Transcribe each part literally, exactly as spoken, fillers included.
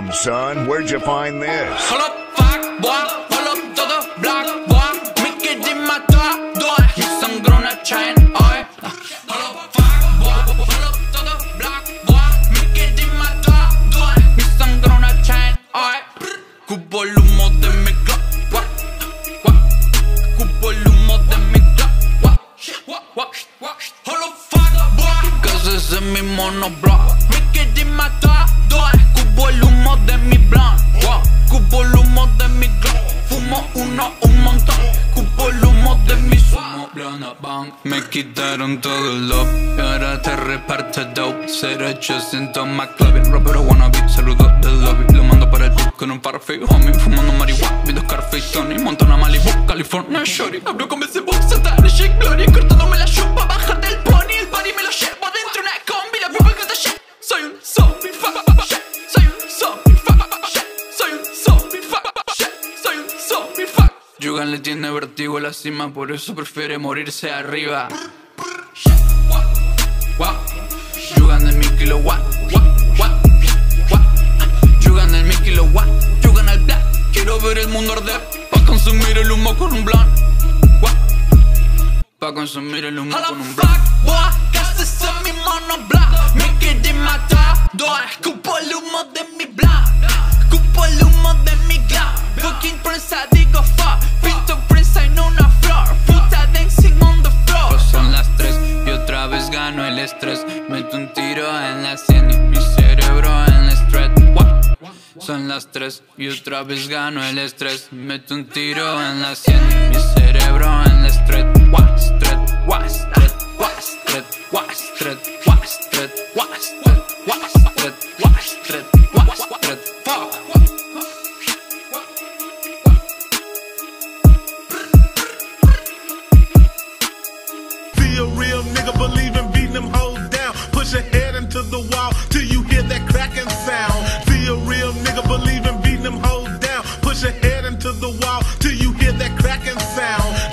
Damn, son, where'd you find this? Hold up, fuck, boy, hold up todo black, boy. Mickey de mata, doy. Mi sangre una chain, oi. Hold up, fuck, boy, hold up todo black, boy. Mickey de mata, doy. Mi sangre una chain, oi. Cubo el humo de mi glock, wa, wa. Cubo el humo de mi glock, wa, wa, wa, wa. Hold up, fuck, boy, cause ese es mi monoblock. Mickey de mata, doy. Cubo el humo de mi blunt, wow. Cubo el humo de mi glock. Fumo uno un montón. Cubo el humo de mi sumo. Blana bang. Me quitaron todo el love y ahora te reparte dope. cero ochocientos McLovin. Rapero wannabe, saludo del lobby. Lo mando para el beat con un parfait, homie. Fumando marihuana, vi dos Scarface Tony. Montana Malibu, California, shorty. Hablo con ese box, santa de shake glory. Cortándome la chupa, baja del pony. El body me lo llevo adentro una combi. La people que está shit. Soy un zombie, fa, fa, fa, shit. Soy un zombie, fa, fa, fa, shit. Soy un zombie, fa, fa, fa, shit. Soy un zombie, fa. Yugan le tiene vertigo a la cima, por eso prefiere morirse arriba. Wow. Yugan del mil kilowatt. Yugan del mil kilowatt. Yugan al black. Quiero ver el mundo arder. Pa' consumir el humo con un blunt. Pa' consumir el humo con un blunt. Casi soy mi monoblock. Me quedé matado. Escupo el humo de mi blunt. Escupo el humo de mi glock. Fucking prensa, digo fuck. Pinto prensa en una flor. Puta dancing on the floor. Pues son las tres y otra vez gano el estrés. Meto un tiro en la sien y mi cerebro en el stress. Son las tres y otra vez gano el estrés. Meto un tiro en la sien y mi cerebro en el stress. Stress, stress, stress, stress, stress, stress, stress, stress, fuck. Be a real nigga, believe in beating them hoes down. Push your head into the wall till you hear that cracking sound. Be a real nigga, believe in beating them hoes down. Push your head into the wall till you hear that cracking sound.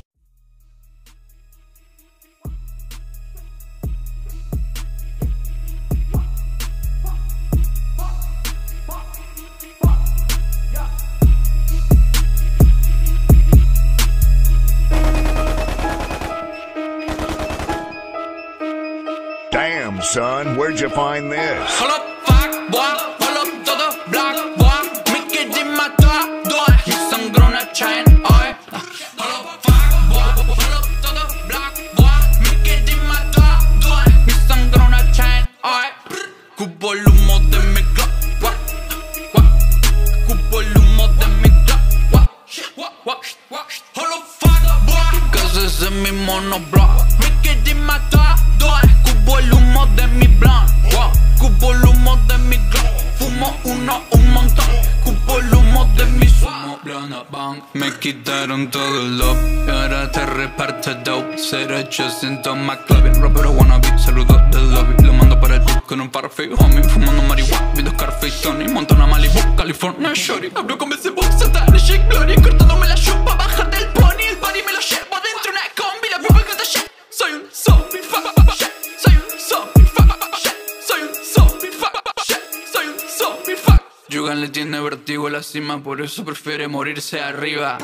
Damn, son, where'd you find this? Hold up, fuck, boy, hold up todo black, boy. Mickey de mata, doy. Mi sangre una chain, oi. Hold up, fuck, boy, hold up todo black, boy. Mickey de mata, doy. Mi sangre una chain, oi. Cubo el humo de mi glock, wa, wa. Cubo el humo de mi glock, wa, wa, wa, wa. Hold up, fuck, boy, cause ese es mi monoblock. Mickey de mata, doy. Cubo el humo de mi blunt, wow. Cubo el humo de mi glock. Fumo uno un montón. Cubo el humo de mi sumo. Blana bang. Me quitaron todo el love y ahora te reparte dope. cero ochocientos McLovin. Rapero wannabe, saludo del lobby. Lo mando para el beat con un parfait, homie. Fumando marihuana, vi dos Scarface Tony. Montana Malibu, California, shorty. Hablo con ese box, santa de shake glory. Cortándome la chupa, baja del pony. El body me lo llevo adentro una combi. La people que está shit. Soy un zombie, fa, fa, fa, shit. Soy un zombie, fa, fa, fa, shit. Soy un zombie, fa, fa, fa, shit. Soy un zombie, fa. Yugan le tiene vertigo a la cima, por eso prefiere morirse arriba.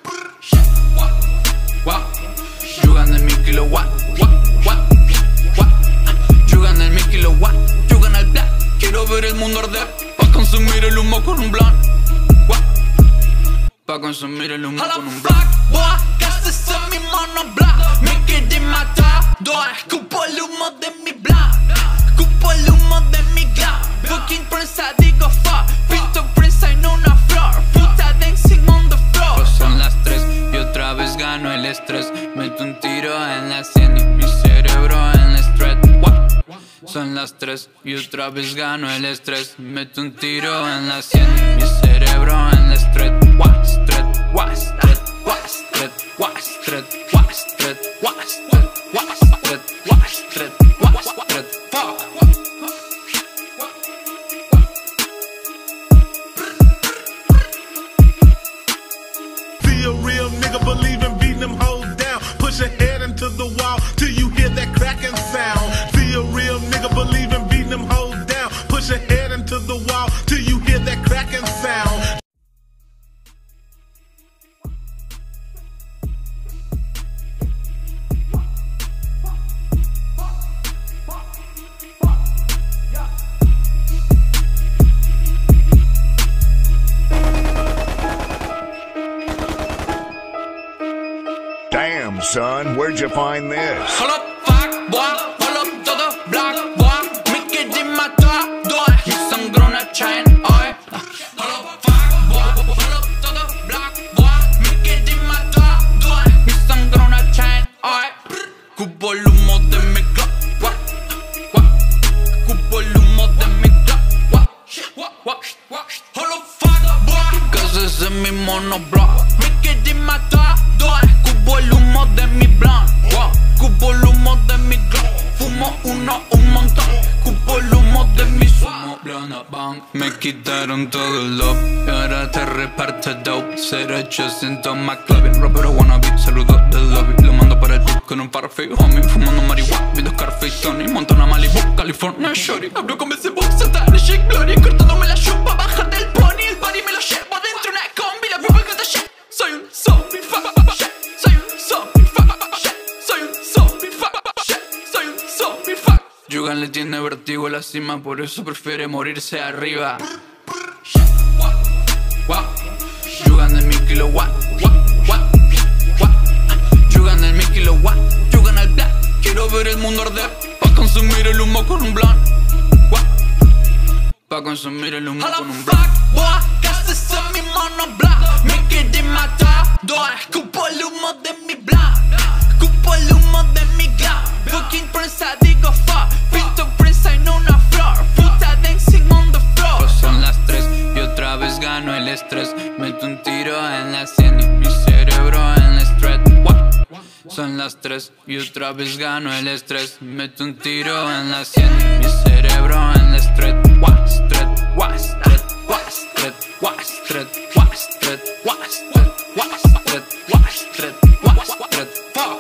Wow. Yugan del mil kilowatt. Yugan del mil kilowatt. Yugan al black. Quiero ver el mundo arder. Pa' consumir el humo con un blunt. Pa' consumir el humo con un blunt. Casi soy mi monoblock. Me quedé matado. Escupo el humo de mi blunt. Escupo el humo de mi glock. Fucking prensa, digo fuck. Pinto prensa en una flor. Puta dancing on the floor. Pues son las tres y otra vez gano el estrés. Meto un tiro en la sien y mi cerebro en el stress. Son las tres y otra vez gano el estrés. Meto un tiro en la sien y mi cerebro en el stress. Stress, stress, stress, stress, stress, stress, stress, stress, fuck. Be a real nigga, believe in beating them hoes down. Push your head into the wall till you hear that cracking sound. Be a real nigga, believe in beating them hoes down. Push your head into the wall till you hear that cracking where'd you find this? Hold up, fuck, boy, hold up todo black, boy. Mickey di matador, mi sangre una chain, oi. Hold up, fuck, boy, hold up todo black, boy. Mickey di matador, mi sangre una chain, oi. Cubo el humo de mi club, what, what. Cubo el humo de mi club, what, what, what, what. Hold up, fuck, boy, cause ese es mi monoblock. Mickey di matador, cubo el humo de mi blunt, wow. Cubo el humo de mi glow, fumo uno un montón. Cubo el humo de mi sumo, blana bang. Me quitaron todo el love y ahora te reparte dope. cero ochocientos más clave, rapero wannabe, saludo del lobby. Lo mando para el beat con un parfait, homie. Fumando marihuana, vi dos Scarface Tony. Monto una Malibu, California, shorty. Hablo con ese box, saltar de Shake Glory. Cortándome la chupa, bajar del pony. El body me lo llevo dentro una combi. La prueba que te shit. Soy un zombie, fuck, shit. Soy un zombie, fuck, shit. Soy un zombie, fuck, shit. Soy un zombie, fuck. Yugan le tiene vertigo a la cima, por eso prefiere morirse arriba. Wow. Yugan el mil kilowatt, what, what, what. Yugan el mil kilowatt, yugan el black. Quiero ver el mundo arder, pa' consumir el humo con un blunt. What? Pa' consumir el humo con un blunt. Casi son mi monoblock. Me quedé matador. Cupo el humo de mi blunt. Cupo el humo de mi glam. Fucking prensa digo fuck. Pinto prensa en una flor. Puta dancing on the floor. Pues son las tres y otra vez gano el estrés. Meto un tiro en la sien y mi cerebro en el stress. Son las tres y otra vez gano el estrés. Meto un tiro en la sien y mi cerebro en el stress. What stress, what stress, what stress, what stress, what stress, what stress, what stress, what stress, what stress, fuck.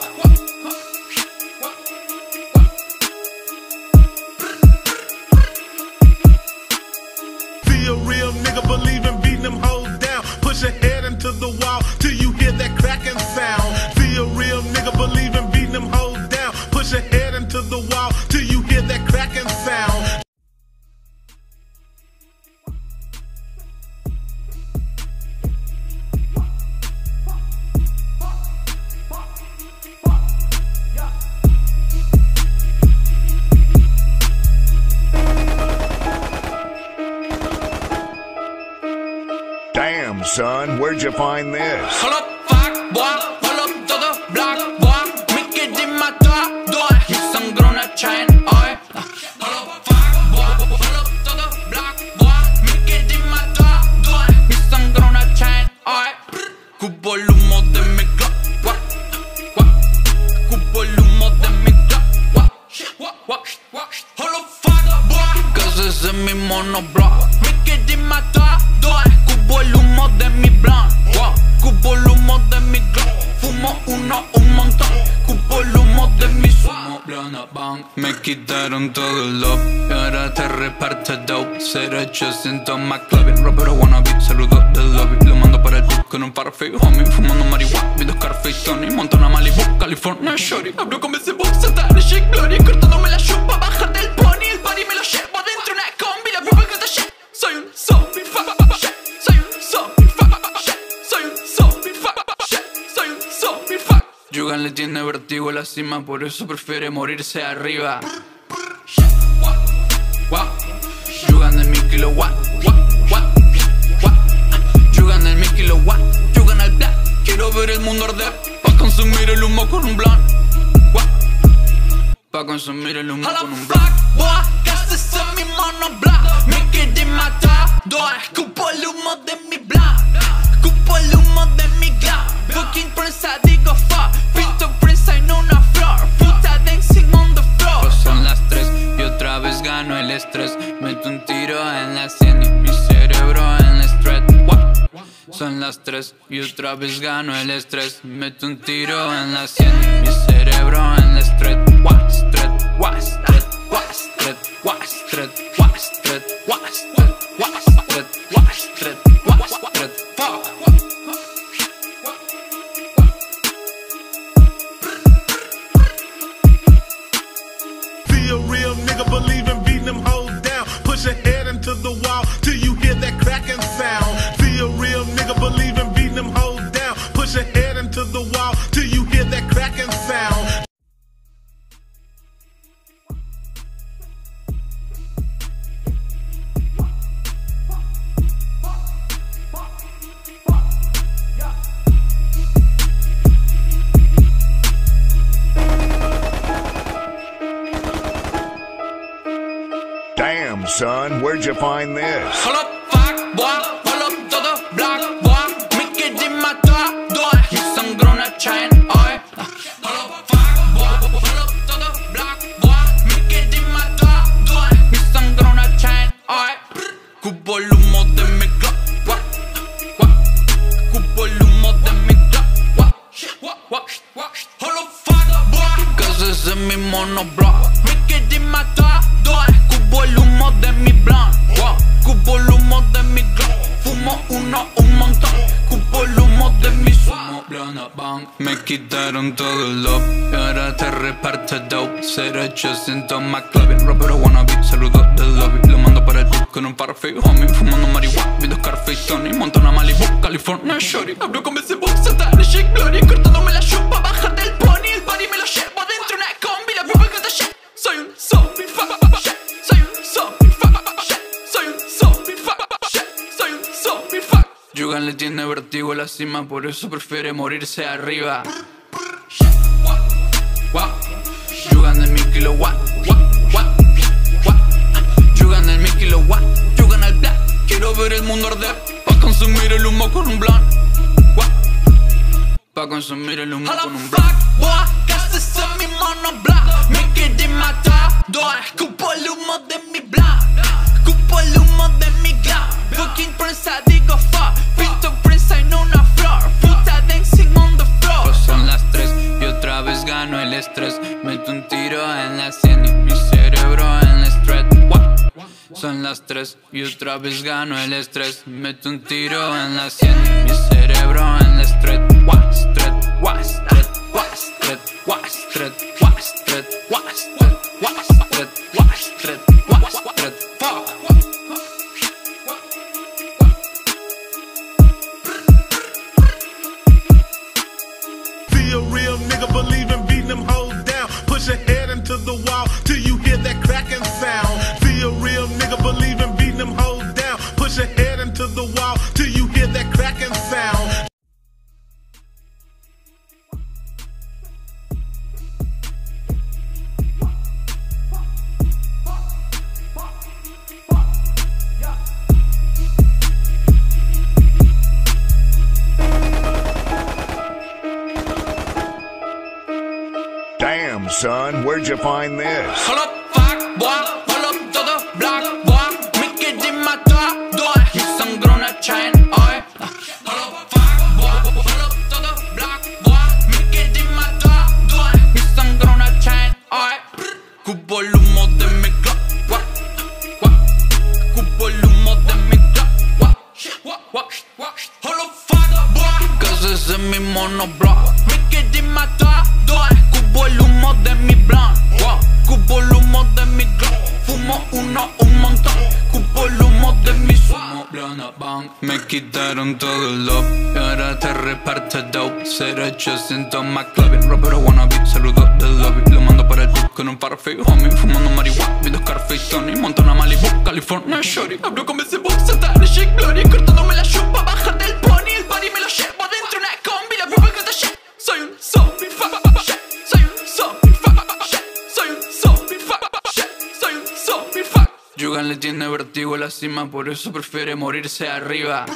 Be a real nigga, believe in beating them hoes down. Push your head into the wall till you hear that cracking sound. Be a real nigga, believe in beating them hoes down. Push your head into the wall till you hear that cracking sound. Damn, son, where'd you find this? Hold up, fuck, boy, hold up todo black, boy. Mickey di matador, mi sangre una chain, oi. Hold up, fuck, boy, hold up todo black, boy. Mickey di matador, mi sangre una chain, oi. Cubo el humo de mi glow, what, what. Cubo el humo de mi glow, what, what, what, what. Hold up, fuck, boy, cause ese es mi monoblock. Mickey di matador, cubo el humo de mi blunt, wow. Cubo el humo de mi glow, fumo uno un montón. Cubo el humo de mi sumo, blana bang. Me quitaron todo el love y ahora te reparte dope. cero ochocientos más clave, rapero wannabe, saludo del lobby. Lo mando para el beat con un parfait, homie. Fumando marihuana, vi dos Scarface Tony. Monto una Malibu, California, shorty. Hablo con ese box, saltar de Shake Glory. Cortándome la chupa, bajar del pony. El body me lo llevo dentro una combi. La prueba que te shit. Soy un zombie, fuck, shit. Soy un zombie, fuck, shit. Soy un zombie, fuck, shit. Soy un zombie, fuck. Yugan le tiene vertigo a la cima, por eso prefiere morirse arriba. Wow. Yugan el mil kilowatt, what, what, what. Yugan el mil kilowatt, yugan el black. Quiero ver el mundo arder, pa' consumir el humo con un blunt. What? Pa' consumir el humo con un blunt. Casi son mi monoblock. Me quedé matador. Cupo el humo de mi blunt. Cupo el humo de mi glam. Fucking prensa digo fuck. Pinto prensa en una flor. Puta dancing on the floor. Pues son las tres y otra vez gano el estrés. Meto un tiro en la sien y mi cerebro en el stress. What? Son las tres y otra vez gano el estrés. Meto un tiro en la sien y mi cerebro en el stress. What stress, what stress, what stress, what stress, what stress, what stress, what stress, what stress, what stress, fuck. Be a real nigga, believe in beating them hoes down. Push your head into the wall till you hear that cracking sound. Be a real nigga, believe in beating them hoes down. Push your head into the wall till you hear that cracking sound. Damn, son, where'd you find this? Hold up, fuck, boy, hold up todo black, boy. Mickey di matador, mi sangre una chain, oi. Hold up, fuck, boy, hold up todo black, boy. Mickey di matador, mi sangre una chain, oi. Cubo el humo de mi club, what, what. Cubo el humo de mi club, what, what, what, what. Hold up, fuck, boy, cause ese es mi monoblock. Mickey di matador. Cubo el humo de mi blunt, wow. Cubo el humo de mi glow. Fumo uno un montón. Cubo el humo de mi sumo. Blunt bang. Me quitaron todo el love y ahora te reparte dope. cero ochocientos más clave. Rapero wannabe, saludos del lobby. Lo mando para el beat con un parfait, homie. Fumando marihuana, viendo Scarface, Tony. Montana, Malibu, California, shorty. Hablo con ese box, Satan, Shake Glory. Cortándome la chupa, bajar del pony. El body me lo llevo dentro una combi. La people que te shit. Soy un zombie, fa, fa, fa, shit. Soy un zombie, fa, fa, fa, shit. Soy un zombie, fa, fa, fa, shit. Soy un zombie, fa. Yugan le tiene vertigo a la cima, por eso prefiere morirse arriba. Wow. Yugan del mil kilowatt, what, what, what. Yugan del mil kilowatt, yugan al black. Quiero ver el mundo arder, pa' consumir el humo con un blunt. What? Pa' consumir el humo con un blunt. Casi soy mi monoblock. Mickey di matador. Cupo el humo de mi blunt. Cupo el humo de mi glow. Fucking prensa digo fuck. Pinto prensa en una flor. Puta dancing on the floor. Pues son las tres y otra vez gano el estrés. Meto un tiro en la sien y mi cerebro en el stress. Son las tres y otra vez gano el estrés. Meto un tiro en la sien y mi cerebro en el stress. What stress, what stress, what stress, what stress, what stress, what stress, what stress, what stress, what stress, fuck. Be a real nigga, believe in beating them hoes down. Push your head into the wall till you hear that cracking sound. Be a real nigga, believe in beating them hoes down. Push your head into the wall till you hear that cracking sound. Damn, son, where'd you find this? Hold up, fuck, boy, hold up todo black, boy. Mickey di matador, mi sangre una chain, oi. Hold up, fuck, boy, hold up todo black, boy. Mickey di matador, mi sangre una chain, oi. Cubo el humo de mi club, what, what. Cubo el humo de mi club, what, what, what, what. Hold up, fuck, boy, cause ese es mi monoblock. Mickey di matador. Cubo el humo de mi blunt, wow. Cubo el humo de mi glow. Fumo uno un montón. Cubo el humo de mi sumo. Blunt bang. Me quitaron todo el love y ahora te reparte dope. cero ochocientos más clave. Rapero wannabe, saludos del lobby. Lo mando para el beat con un parfait, homie. Fumando marihuana, viendo Scarface, Tony. Montana, Malibu, California, shorty. Hablo con ese box, Satan, Shake Glory. Cortándome la chupa, bajar del pony. El body me lo llevo dentro una combi. La people que te shit. Soy un zombie, fa, fa, fa, shit. Soy un zombie, fa, fa, fa, shit. Soy un zombie, fa, fa, fa, shit. Soy un zombie, fa. Yugan le tiene vertigo a la cima, por eso prefiere morirse arriba.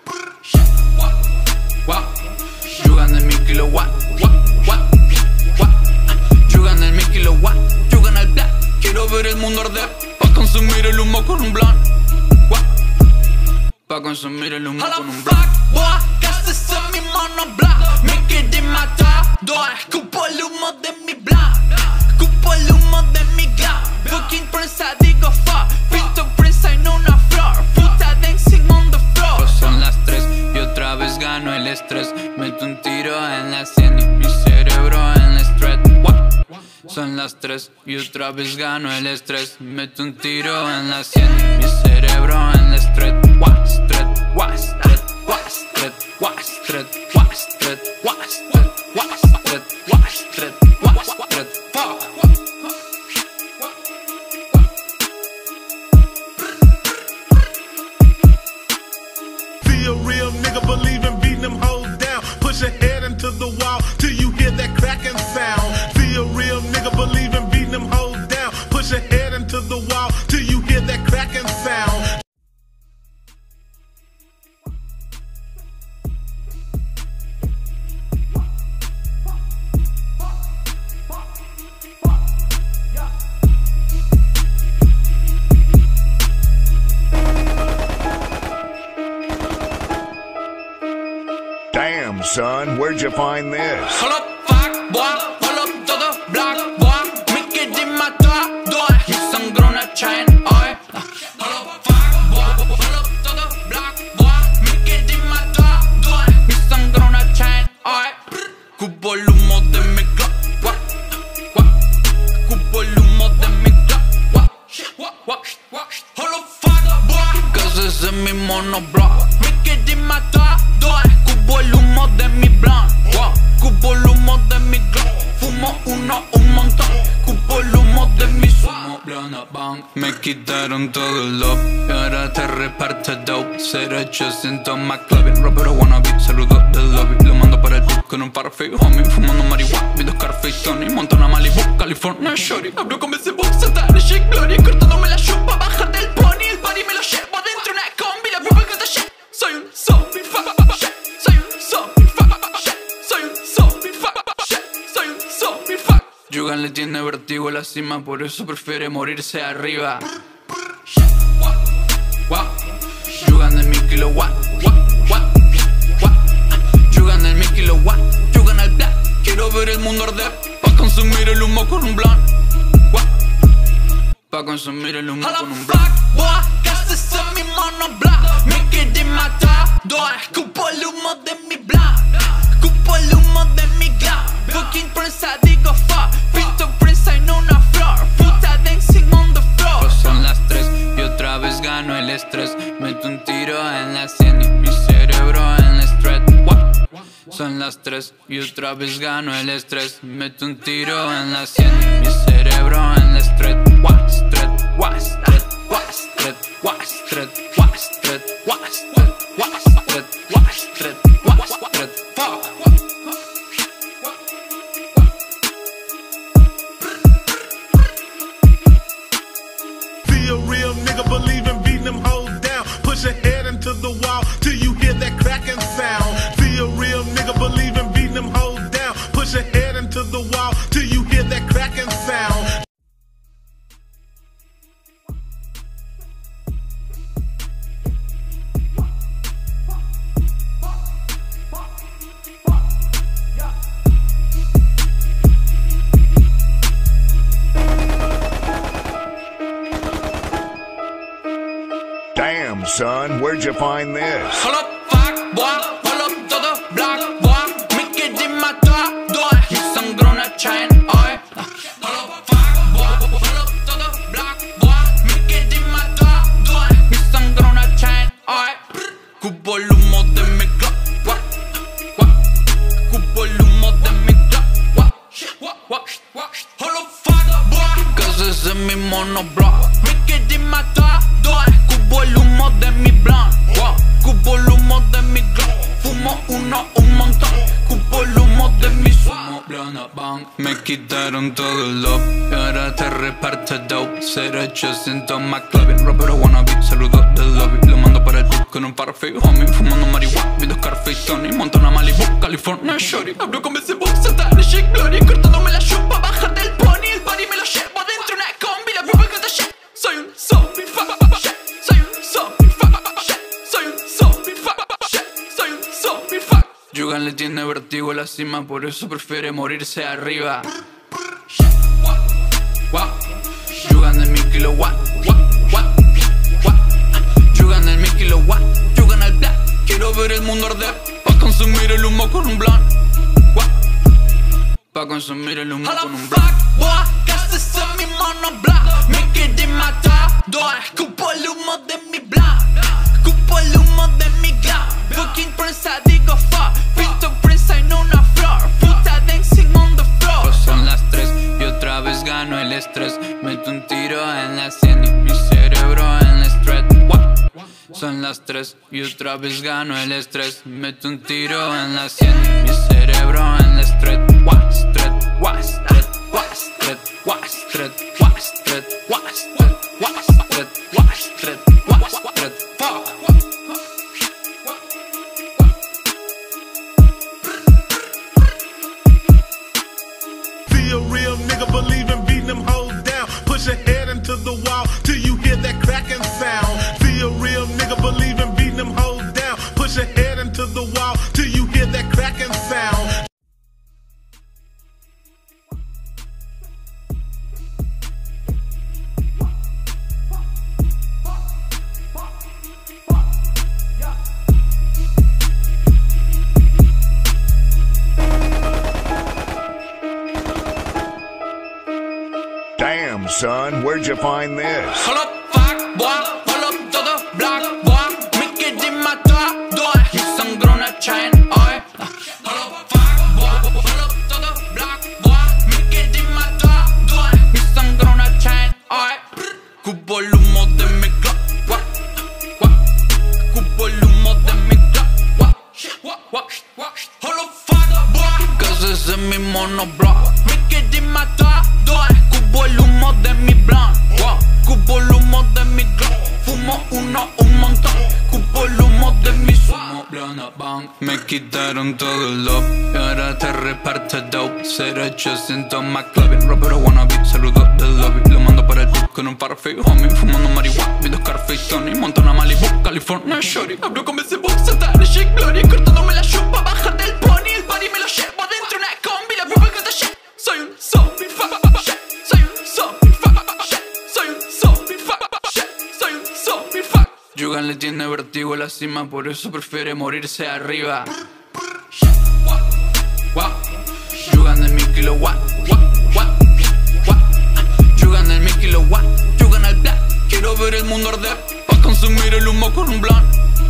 Wow. Yugan del mil kilowatt, what, what, what. Yugan del mil kilowatt, yugan al black. Quiero ver el mundo arder, pa' consumir el humo con un blunt. What? Pa' consumir el humo con un blunt. Casi soy mi monoblock. Mickey di matador. Cupo el humo de mi blunt. Cupo el humo de mi glow. Fucking prensa digo fuck. Pinto prensa en una flor. Puta dancing on the floor. Pues son las tres y otra vez gano el estrés. Meto un tiro en la sien y mi cerebro en el stress. What? Son las tres y otra vez gano el estrés. Meto un tiro en la sien y mi cerebro en el stress. What stress, what stress, what stress, what stress, what stress, what stress, what stress, what stress, what stress, fuck. Be a real nigga, believe in beating them hoes down. Push your head into the wall till you hear that cracking sound. Be a real nigga, believe in beating them hoes down. Push your head into the wall till you hear hear that cracking sound. Damn, son, where'd you find this? Hold up, fuck, boy, hold up todo black, boy. Mi kid mata, doy. Mi sangre una chain, oi. Hold up, fuck, boy, hold up todo black, boy. Mi kid mata, doy. Mi sangre una chain, oi. Cubo el humo de mi glock, what, what. Cubo el humo de mi glock, what, what, what, what. Hold up, fuck, boy, cause ese es mi monoblock. Mi kid mata, doy. Cubo el humo de mi blunt, wow. Cubo el humo de mi glock. Fumo uno un montón. Cubo el humo de mi sumo blunt bang. Me quitaron todo el love y ahora te reparte dope. cero ochocientos más clave. Rapero wannabe, saludo del lobby. Lo mando para el beat con un parfait, homie. Fumando marihuana, viendo Scarface Tony. Monto una Malibu, California, shorty. Hablo con ese box, Satan, shake glory. Cortándome la chupa, bajar del pony. El party me lo llevo dentro una combi. La prueba que está shit. Soy un zombie, fa, fa, fa, shit. Soy un zombie, fa, fa, fa, shit. Soy un zombie, fa, fa, fa, shit. Soy un zombie, fa. Yugan le tiene vertigo a la cima, por eso prefiere morirse arriba. Wow. Yugan el mil kilowatt, what, what, what. Yugan el mil kilowatt, yugan el black. Quiero ver el mundo arder, pa' consumir el humo con un blunt. What? Pa' consumir el humo con un blunt. Casi ese es mi monoblock. Me quedé matado, escupo el humo de mi blunt. Escupo el humo de mi glock. Fucking prensa, digo fuck. Pinto prensa en una flor. Puta dancing on the floor. Pues son las tres y otra vez gano el estrés. Meto un tiro en la sien y mi cerebro en el stress. Son las tres y otra vez gano el estrés. Meto un tiro en la sien y mi cerebro en el stress. What stress, what stress, what stress, what stress, what stress, what stress, what stress, what stress, what stress, fuck. Be a real nigga, believe in beating them hoes down. Push your head into the wall till you hear that cracking sound. Be a real nigga, believe in beating them hoes down. Push your head into the wall till you hear that cracking sound. Damn, son, where'd you find this? Hold up, fuck, boy, hold up todo black, boy. Mi kid mata, doy. Mi sangre una chain, oi. Hold up, fuck, boy, hold up todo black, boy. Mi kid mata, doy. Mi sangre una chain, oi. Cubo el humo de mi glock, what, what. Cubo el humo de mi glock, what, what, what, what. Hold up, fuck, boy, cause ese es mi monoblock. Mi kid mata, doy. Cubo el humo de mi blunt, wow. Cubo el humo de mi glock. Fumo uno un montón. Cubo el humo de mi sumo blunt bang. Me quitaron todo el love y ahora te reparte dope. cero ochocientos más clave. Rapero wannabe, saludo del lobby. Lo mando para el beat con un parfait, homie. Fumando marihuana, viendo Scarface Tony. Monto una Malibu, California, shorty. Hablo con ese box, Satan, shake glory. Cortándome la chupa, bajar del pony. El party me lo llevo dentro una combi. La prueba que está shit. Soy un zombie, fa, fa, fa, shit. Soy un zombie, fa, fa, fa, shit. Soy un zombie, fa, fa, fa, shit. Soy un zombie, fa. Yugan le tiene vertigo a la cima, por eso prefiere morirse arriba. Wow. Yugan el mil kilowatt, what, what, what. Yugan el mil kilowatt, yugan el black. Quiero ver el mundo arder, pa' consumir el humo con un blunt. What? Pa' consumir el humo con un blunt. Casi ese es mi monoblock. Me quedé matado, escupo el humo de mi blunt. Escupo el humo de mi glock. Fucking prensa, digo fuck. Pinto prensa en una flor. Puta dancing on the floor. Pues son las tres y otra vez gano el estrés. Meto un tiro en la sien y mi cerebro en el stress. What? Son las tres y otra vez gano el estrés. Meto un tiro en la sien y mi cerebro en el stress. What stress, what stress, what stress, what stress, what stress, what stress. Wastred, Wastred, Wastred, fuck. Be a real nigga, believe in beating them hoes down. Push your head into the wall till you hear that cracking sound. Be a real nigga, believe in beating them hoes down. Push your head into the wall till you hear that cracking sound. Damn, son, where'd you find this? Hold up, fuck, boy, hold up todo black, boy. Mickey di mata, doy. Mi sangre una chain, oi. Hold up, fuck, boy, hold up todo black, boy. Mickey di mata, doy. Mi sangre una chain, oi. Cubo el humo de mi club, wa, wa. Cubo el humo de mi club, wa, wa, wa, wa. Hold up, fuck, boy. Cause ese es mi monoblock. Mickey di mata, doy. Cubo el humo de mi blunt, wow. Cubo el humo de mi glow. Fumo uno un montón. Cubo el humo de mi sumo. Blunt bang. Me quitaron todo el love y ahora te reparte dope. Será yo siento más clave. Rapero wannabe, saludo del lobby. Lo mando para el beat con un parfait, homie. Fumando marihuana, vi dos Scarface Tony. Montana Malibu, California, shorty. Hablo con ese box, está en shake glory. Cortándome la chupa, baja del pony. El body me lo llevo adentro una combi. La people que shit. Soy un zombie, fuck. Yugan le tiene vertigo a la cima, por eso prefiere morirse arriba. Yugan del mil kilowatt, Yugan del mil kilowatt, Yugan al black. Quiero ver el mundo arder, pa' consumir el humo con un blunt.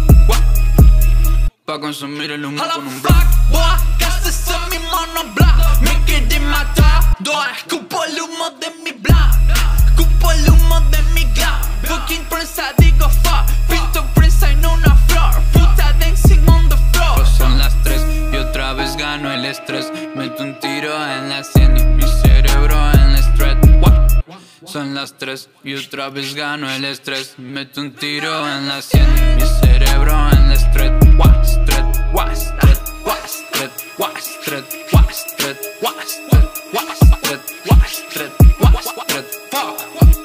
Pa' consumir el humo con un blunt. Casi soy mi monoblock. Me quedé matado, escupo el humo de mi blunt. Escupo el humo de mi glow. Fucking prensa, digo fuck. Pinto prensa en una flor. Puta dancing on the floor. Pues son las tres y otra vez gano el estrés. Meto un tiro en la sien y mi cerebro en el stress. Son las tres y otra vez gano el estrés. Meto un tiro en la sien y mi cerebro en el stress. Wastred, Wastred, Wastred, Wastred, Wastred, Wastred, Wastred, Wastred, Wastred, fuck.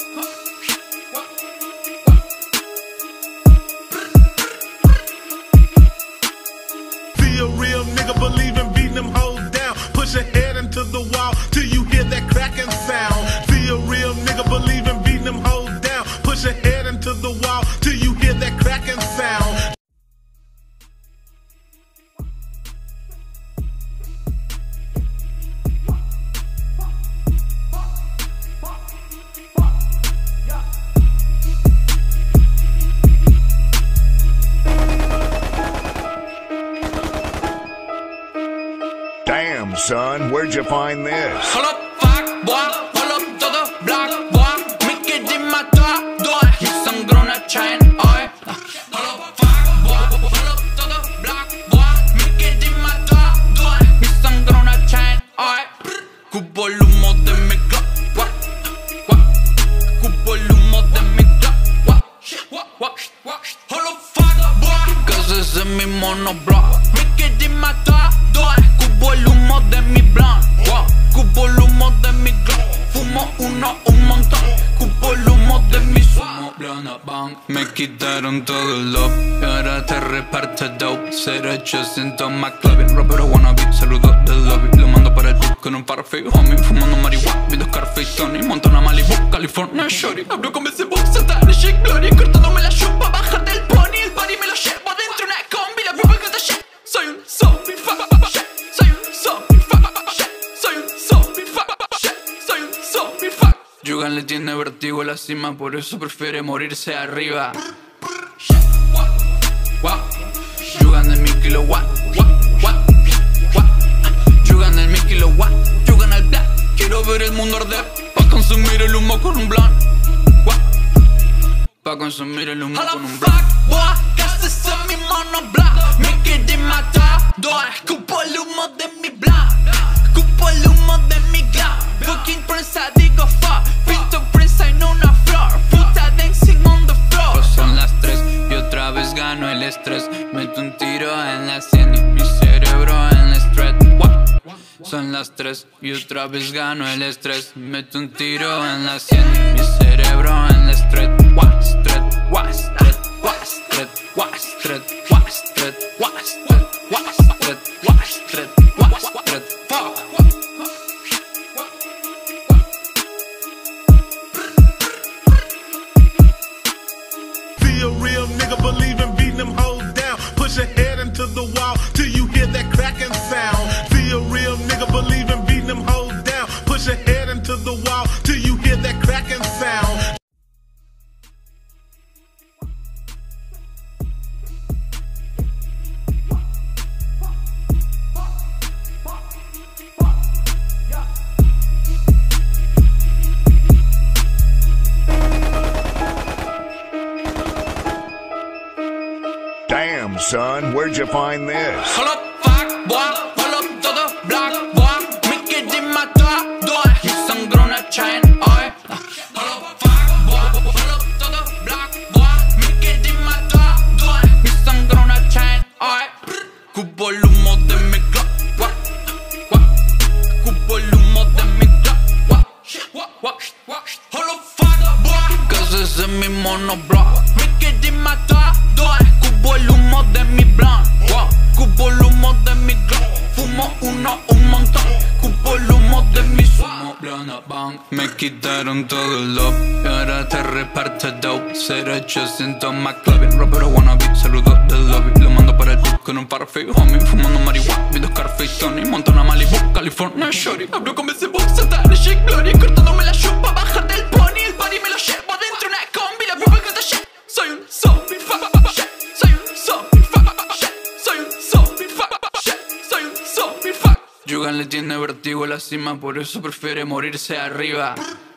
A real nigga, believe in beating them hoes down. Push your head into the wall till you hear that cracking sound. Be a real nigga, believe in beating them hoes down. Push your head into the wall till you hear that cracking sound. Damn, son, where'd you find this? Hold up, fuck, boy, hold up todo black, boy. Mickey di mata, doy. Mi sangre una chain, oi. Hold up, fuck, boy, hold up todo black, boy. Mickey di mata, doy. Mi sangre una chain, oi. Cubo el humo de mi glow, wa, wa. Cubo el humo de mi glow, wa, wa, wa, wa. Hold up, fuck, boy, cause ese es mi monoblock. Mickey di mata, doy. Cubo el humo de mi blunt, wow. Cubo el humo de mi glow. Fumo uno un montón. Cubo el humo de mi sumo. Blunt bang. Me quitaron todo el love y ahora te reparte dope. Será yo siento más clave. Rapero wannabe, saludo del lobby. Lo mando para el beat con un parfait, homie. Fumando marihuana, vi dos Scarface Tony. Montana Malibu, California, shorty. Hablo con ese box, está en shake glory. Cortándome la chupa, baja del pony. El body me lo llevo adentro una combi. La people que shit. Soy un zombie, fuck. Yugan le tiene vertigo a la cima, por eso prefiere morirse arriba. Yugan del mil kilowatt, Yugan del mil kilowatt, Yugan al black. Quiero ver el mundo arder, pa' consumir el humo con un blunt. Pa' consumir el humo con un blunt. Casi soy mi monoblock. Me quedé matado, escupo el humo de mi blunt. Escupo el humo de mi glow. Fucking prensa, digo fuck. Pinto prensa en una flor. Puta las tres y otra vez gano el estrés. Meto un tiro en la sien, mi cerebro en la street. What street, what street, what street, what street, what street, what street, what street, what street, what street, fuck. Be a real nigga, believe in beating them hoes down. Push your head into the wall till you hear that cracking sound. Be a real nigga, believe in beating them hoes down. Push your head into the wall till you hear that cracking sound. Damn, son, where'd you find this? Hold up, fuck, boy, hold up todo black, boy. Me quedé matado, me sangró una chain, ay. Hold up, fuck, boy, hold up todo black, boy. Me quedé matado, me sangró una chain, ay. Cubo el humo de mi glock, what, what. Cubo el humo de mi glock, what, what, what, what. Hold up, fuck, boy, cause ese es mi monoblock. Me quedé matado. Cubo el humo de mi blunt, wow. Cubo el humo de mi glock. Fumo uno, un montón. Cubo el humo de mi sumo, blana bang. Me quitaron todo el love y ahora te reparte dope. cero ochocientos más clubbing, rapero wannabe. Saludos del lobby, lo mando para el beat con un parfait, homie. Fumando marihuana, viendo Scarface Tony. Monto una Malibu, California, shorty. Hablo con ese box, Satanic Glory. Cortándome la chupa, bajar del pony. El body me lo llevo dentro una combi. La prueba que te shit. Soy un zombie, fuck, shit. Soy un zombie, fuck, shit. Soy un zombie, fuck, shit. Soy un zombie, fuck. Yugan le tiene vertigo a la cima, por eso prefiere morirse arriba.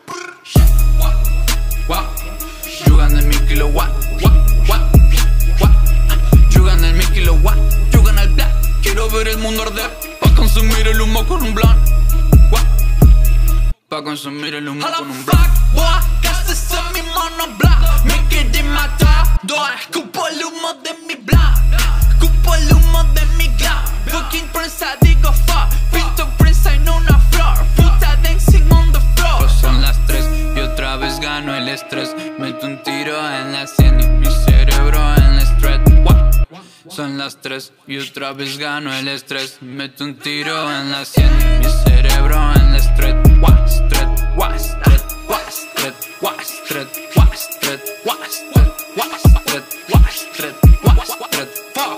Wow. Yugan el mil kilowatt, what, what, what. Yugan el mil kilowatt, yugan el black. Quiero ver el mundo arder, pa' consumir el humo con un blunt. What? Pa' consumir el humo con un blunt. Casi soy mi monoblock. Me quedé matado, escupo el humo de mi blunt. Escupo el humo de mi glock. Fucking prensa, digo fuck. Pinto prensa en una flor. Puta dancing on the floor. Pues son las tres y otra vez gano el estrés. Meto un tiro en la sien y mi cerebro en la street. What? Son las tres y otra vez gano el estrés. Meto un tiro en la sien y mi cerebro en la street. What street, what street, what street, what street, what street, what street, what street, what street, what street, fuck.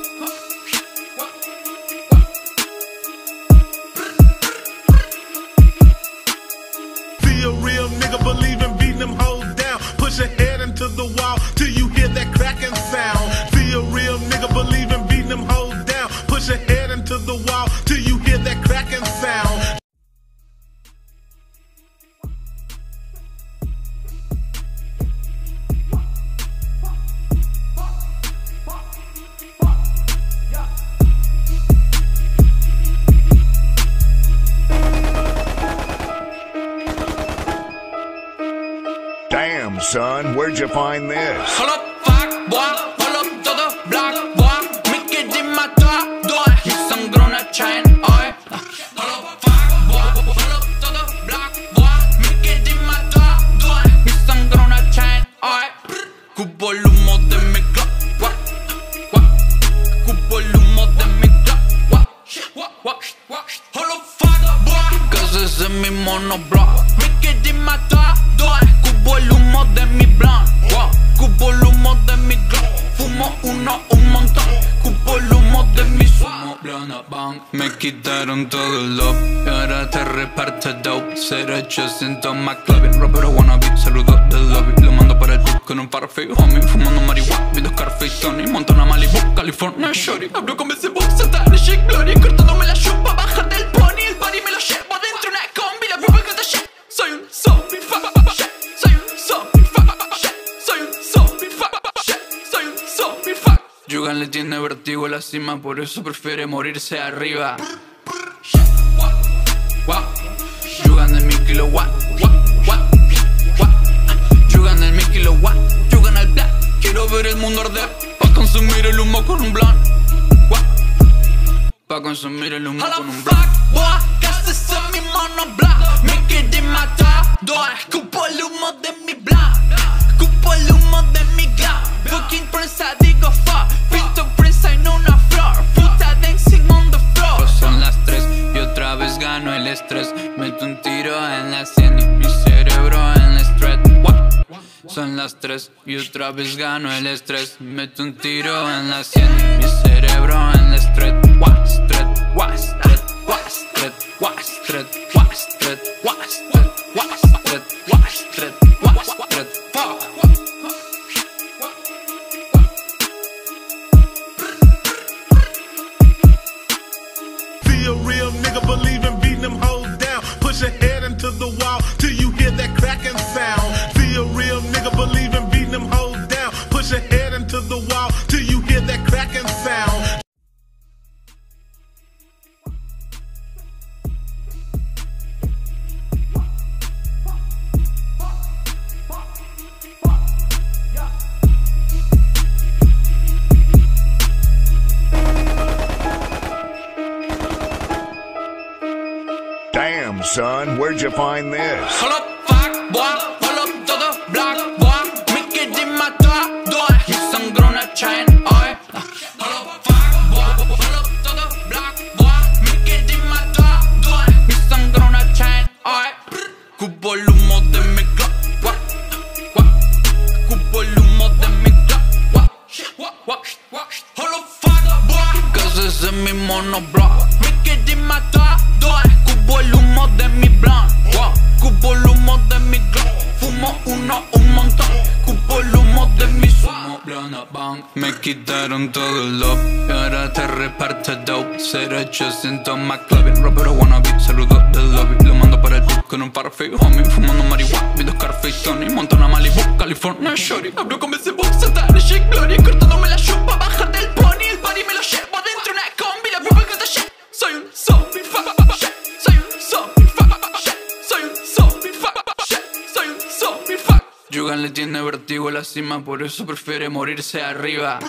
Be a real nigga, believe in beating them hoes down. Push your head into the wall till you hear that cracking sound. Be a real nigga, believe in beating them hoes down. Push your head into the wall till you hear that cracking sound. Damn, son, where'd you find this? Hold up, fuck, boy, hold up todo black, boy. Me quedé matado, me sangró una chain, ay. Hold up, fuck, boy, hold up todo black, boy. Me quedé matado, me sangró una chain, ay. Cubo el humo de mi glock, what, what. Cubo el humo de mi glock, what, what, what, what. Hold up, fuck, boy, cause ese es mi monoblock. Me quedé matado. Cubo el humo de mi blunt, wow. Cubo el humo de mi glock. Fumo uno, un montón. Cubo el humo de mi sumo, blana bang. Me quitaron todo el love y ahora te reparte dope. cero ochocientos más clubbing, rapero wannabe. Saludos del lobby, lo mando para el beat con un parfait, homie. Fumando marihuana, viendo Scarface Tony. Monto una Malibu, California, shorty. Hablo con ese box, Satanic Glory. Cortándome la chupa, bajar del pony. El body me lo llevo dentro una combi. La prueba que te shit. Soy un zombie, fuck, shit. Soy un zombie, fuck, shit. Soy un zombie, fuck, shit. Soy un zombie, fuck. Yugan le tiene vertigo a la cima, por eso prefiere morirse arriba. Wow. Yugan el mil kilowatt, what, what, what. Yugan el mil kilowatt, yugan el black. Quiero ver el mundo arder, pa' consumir el humo con un blunt. What? Pa' consumir el humo con un blunt. mi mono black. Me quieren matar, escupo el humo de mi black. Escupo el humo de mi glam. Fucking prensa, digo fuck. Pinto prensa en una flor. Puta dancing on the floor. Son las tres y otra vez gano el estrés. Meto un tiro en la sien y mi cerebro en el stress. Son las tres y otra vez gano el estrés. Meto un tiro en la sien y mi cerebro en el stress. Stress, stress, stress, stress, stress, stress, stress, stress, fuck. Be a real nigga, believe in beating them hoes down. Push your head into the wall till you hear that cracking sound. Be a real nigga, believe in beating them hoes down. Push your head into the wall till you hear that cracking sound. Damn, son, where'd you find this? Hold up, fuck, boy. Hold up, todo black, boy. Me quieren matar, boy. Mi sangre una chain, oy. Hold up, fuck, boy. Hold up, todo black, boy. Me quieren matar, boy. Mi sangre una chain, oy. Cubo el humo de mi glock, what, what. Cubo el humo de mi glock, what, what, what, what. Hold up, fuck, boy. Cause ese es mi mono block. Me quieren matar, boy. Cubo el humo de mi blunt, wow. Cubo el humo de mi glock. Fumo uno, un montón. Cubo el humo de mi sumo, blunt, bang. Me quitaron todo el love y ahora te reparte dope. cero ochocientos McLovin, rapero wannabe, saludos del lobby. Lo mando para el club con un parfait, homie. Fumando marihuana, vi dos Scarface Tony. Montana Malibu, California, shorty. Hablo con ese box, satanic shit, glory. Cortándome la chupa, bajar del pony. El party me lo llevo dentro una combi. La people que shit. Soy un zombie, fuck, shit. Soy un zombie, fuck, shit. Soy un zombie, fuck, shit. Soy un zombie, fuck. Yugan le tiene vertigo a la cima, por eso prefiere morirse arriba.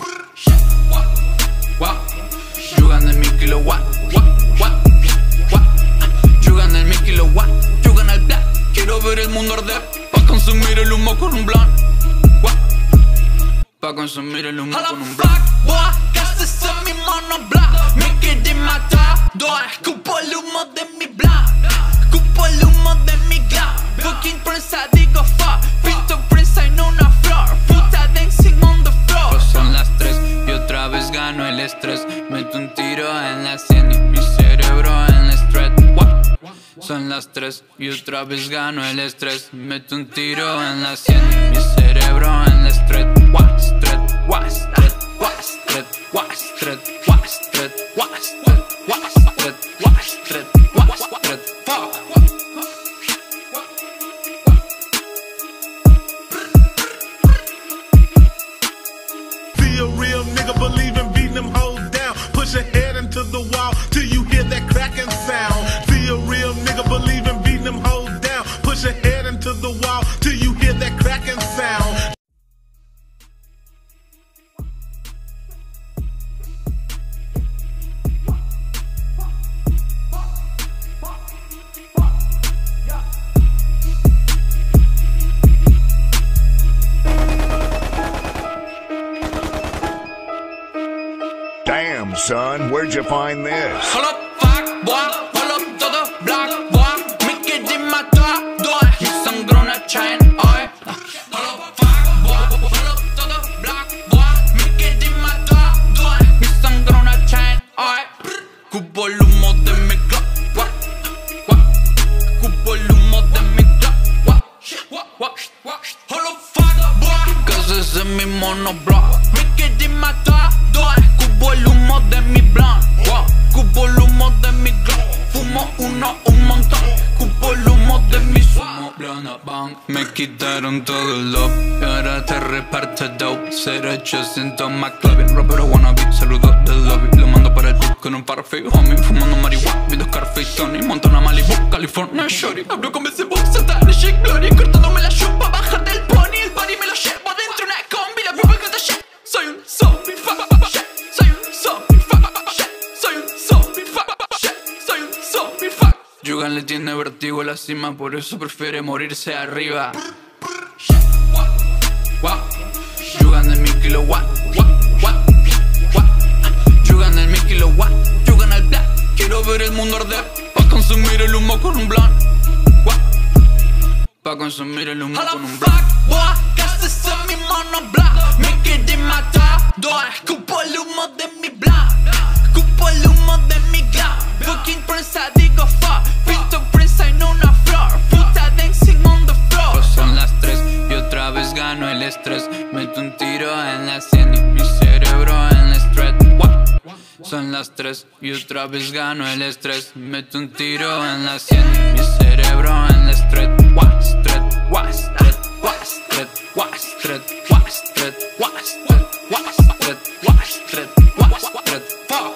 Wow. Yugan del mil kilowatt, what, what, what. Yugan del mil kilowatt, yugan al black. Quiero ver el mundo arder, pa' consumir el humo con un blunt. What? Pa' consumir el humo con un blunt. Boy, casi soy mi mono black. Me quieren matar, boy. Escupo el humo de mi black. Escupo el humo de mi glam. Fucking prensa, digo fuck. Pinto prensa en una flor. Puta dancing on the floor. Son las tres y otra vez gano el estrés. Meto un tiro en la sien y mi cerebro en el stress. Son las tres y otra vez gano el estrés. Meto un tiro en la sien y mi cerebro en el stress. Stress, stress, stress, stress, stress, stress, stress, stress, stress, fuck. Be a real nigga, believe in beating them hoes down. Push your head into the wall till you hear that cracking sound. Be a real nigga, believe in beating them hoes down. Push your head into the wall till you hear that cracking sound. Damn, son, where'd you find this? Hold up, fuck, boy. Hold up, todo black, boy. Me quieren matar, boy. Mi sangre una chain, oy. Hold up, fuck, boy. Hold up, todo black, boy. Me quieren matar, boy. Mi sangre una chain, oy. Cubo el humo de mi glock, what, what. Cubo el humo de mi glock, what, what, what, what. Hold up, fuck, boy. Cause ese es mi mono block. Me quieren matar, boy. Cubo el humo de mi blunt, wow. Cubo el humo de mi glock. Fumo uno, un montón. Cubo el humo de mi sumo, blunt, bang. Me quitaron todo el love y ahora te reparte dope. cero ochocientos McLovin, rapero wannabe, saludos del lobby. Lo mando para el club con un parfait, homie. Fumando marihuana, vi dos Scarface Tony. Montana Malibu, California, shorty. Hablo con ese box, satanic shit, glory. Cortándome la chupa, bajar del pony. El party me lo llevo dentro una combi. La people que shit. Soy un zombie, fuck, shit. Soy un zombie, fuck, shit. Soy un zombie, fuck, shit. Soy un zombie, fuck. Yugan la cima, por eso prefiere morirse arriba. You gana el mil kilowatt. You gana el mil kilowatt. You gana el black. Quiero ver el mundo arder, pa' consumir el humo con un blunt. Pa' consumir el humo con un blunt. Casi en mi mono black. Me quedé matado. Escupo el humo de mi black. Escupo el humo de mi glam. Fucking prensa digo fuck. Pinto prensa en una flor. Puta dancing on the floor. Pues son las tres y otra vez gano el estrés. Meto un tiro en la sien y mi cerebro en el stretch. Son las tres y otra vez gano el estrés. Meto un tiro en la sien y mi cerebro en el stretch. Stretch, stretch, stretch, stretch, stretch, stretch, stretch, stretch, stretch, stretch, fuck.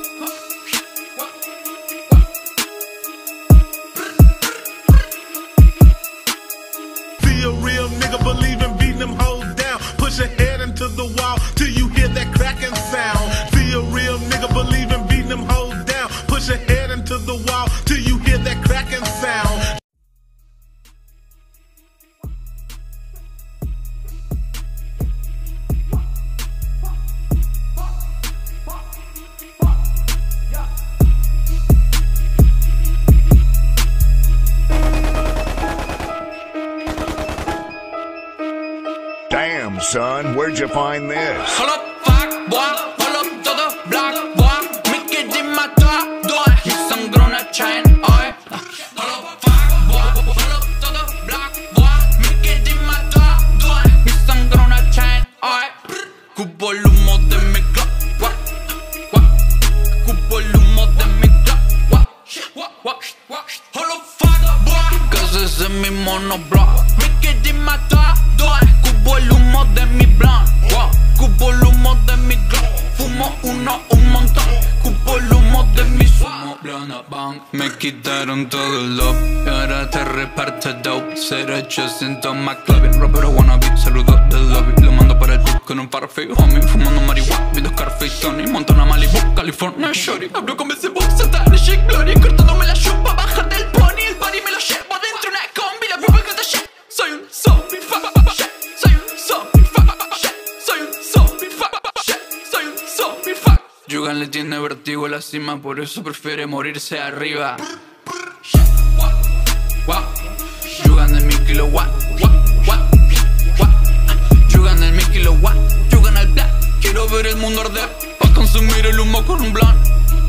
Be a real nigga, believe in beating them hoes down. Push your head into the wall till you hear that cracking sound. Be a real nigga, believe in beating them hoes down. Push your head into the wall till you hear that cracking sound. Damn, son, where'd you find this? Hold up, fuck, boy. Hold up, todo black, boy. Me quedé matado. Mi sangre una chain, oy. Hold up, fuck, boy. Hold up, todo black, boy. Me quedé matado. Mi sangre una chain, oy. Cupo el humo de mi club, guap, guap. Cupo el humo de mi club, guap, guap, guap. Hold up, fuck, boy. Casi en mi monoblock. Me quedé matado. Cupo el humo de mi blunt, wow. Cupo el humo de mi glow. Fumo uno un montón. Cupo el humo de mi sumo. Me quitaron todo el love y ahora te reparte dope. cero ochocientos más clave. Rapero wannabe, saludo del lobby. Lo mando para el beat con un parfait, homie. Fumando marihuana, viendo Scarface, Tony. Monto una Malibu, California, shorty. Hablo con ese box, saltar de Shake Glory. Cortándome la chupa, bajar del pony. El party me lo llevo dentro una combi. La people que te shit. Soy un zombie, fuck, shit. Soy un zombie, fuck, shit. Soy un zombie, fuck, shit. Soy un zombie, fuck. Yugan le tiene vertigo a la cima, por eso prefiere morirse arriba. Yugan el mil kilowatt. Yugan el mil kilowatt. Yugan el black. Quiero ver el mundo arder, pa' consumir el humo con un blunt.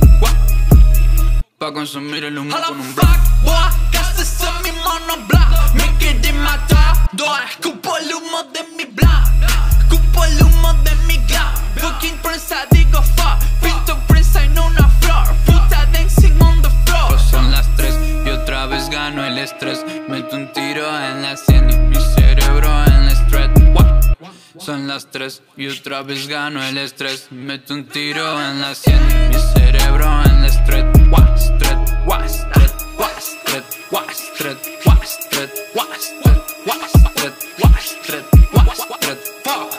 Pa' consumir el humo con un blunt. Casi en mi mono black. Me quedé matado. Escupo el humo de mi black. Escupo el humo de mi glam. Fucking prensa digo fuck. Pinto prensa en una flor. Puta dancing on the floor. Pues son las tres y otra vez gano el estrés. Meto un tiro en la sien y mi cerebro en el stretch. Son las tres y otra vez gano el estrés. Meto un tiro en la sien y mi cerebro en el stretch. Stretch, stretch, stretch, stretch, stretch, stretch, stretch, stretch, stretch, fuck.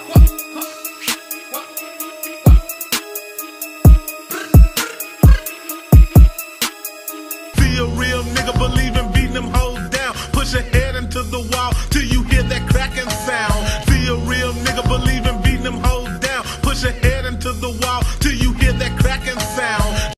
Be a real nigga, believe in beating them hoes down. Push your head into the wall till you hear that cracking sound. Be a real nigga, believe in beating them hoes down. Push your head into the wall till you hear that cracking sound.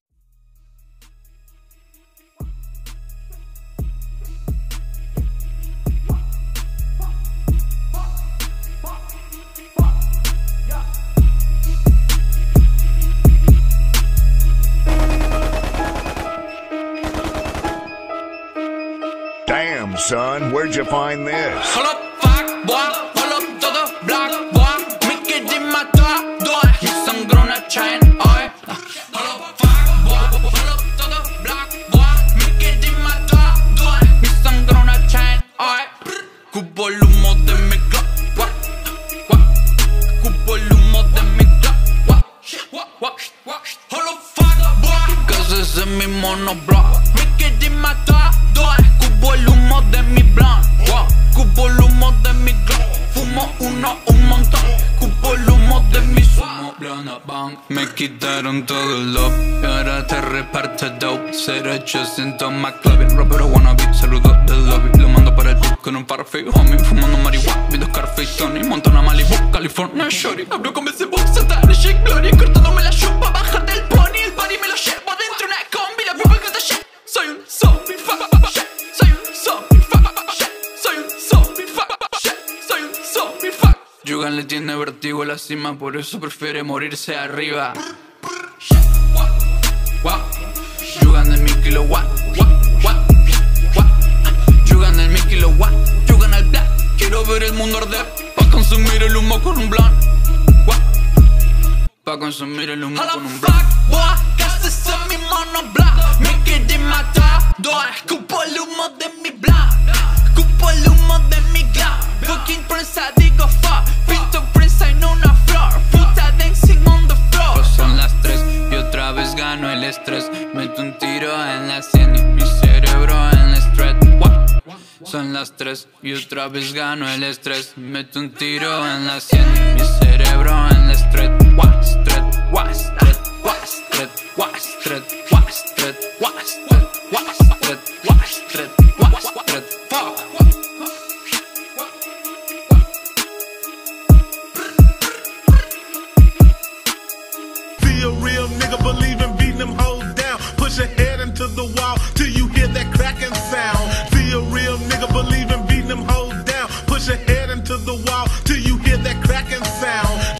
Damn, son, where'd you find this? Hold up, fuck, boy. Hold up, todo black, boy. Me quedé matado. Mi sangre una chain, oy. Hold up, fuck, boy. Hold up, todo black, boy. Me quedé matado. Mi sangre una chain, oy. Cupo el humo de mi glow, guap, guap. Cupo el humo de mi glow, guap, guap, guap. Hold up, fuck, boy. Casi en mi monoblock. Me quedé matado. Cupo el humo de mi blunt, wow. Cupo el humo de mi glow. uno, un montón. Cupo el humo de mi Humo, blana, bang. Me quitaron todo el love y ahora te reparte dope. Cero ochocientos McLovin, rapero wannabe, saludo del lobby. Lo mando para el club con un parfait, homie. Fumando marihuana, viendo Scarface, Tony. Montana, Malibu, California, shorty. Hablo con ese box, Santa de Shake Glory. Cortándome la chupa, baja del pony. El body me lo llevo adentro una combi. La people que está shit. Soy un zombie, fa, fa, fa, shit. Soy un zombie, fa, fa, fa, shit. Soy un zombie, fa, fa, fa, shit. Soy un zombie, fa. Yugan le tiene vertigo a la cima, por eso prefiere morirse arriba. Yugan del mil kilowatt, Yugan del mil kilowatt, Yugan al black. Quiero ver el mundo arder, pa' consumir el humo con un blunt. Pa' consumir el humo con un blunt. Casi son mi mono black. Me quiere matar, escupo el humo de mi black. Escupo el humo de mi glass. Fucking prensa, digo fuck. Pinto prensa en una flor. Puta dancing on the floor. Pues son las tres y otra vez gano el estrés. Meto un tiro en la sien y mi cerebro en el stress. Son las tres y otra vez gano el estrés. Meto un tiro en la sien y mi cerebro en el stress. Stress, was, stress, was, stress, was, stress, was, stress, was, stress, was, stress, was, stress, was, stress, fuck. Be a real nigga, believe in beating them hoes down. Push your head into the wall till you hear that cracking sound. Be a real nigga, believe in beating them hoes down. Push your head into the wall till you hear that cracking sound.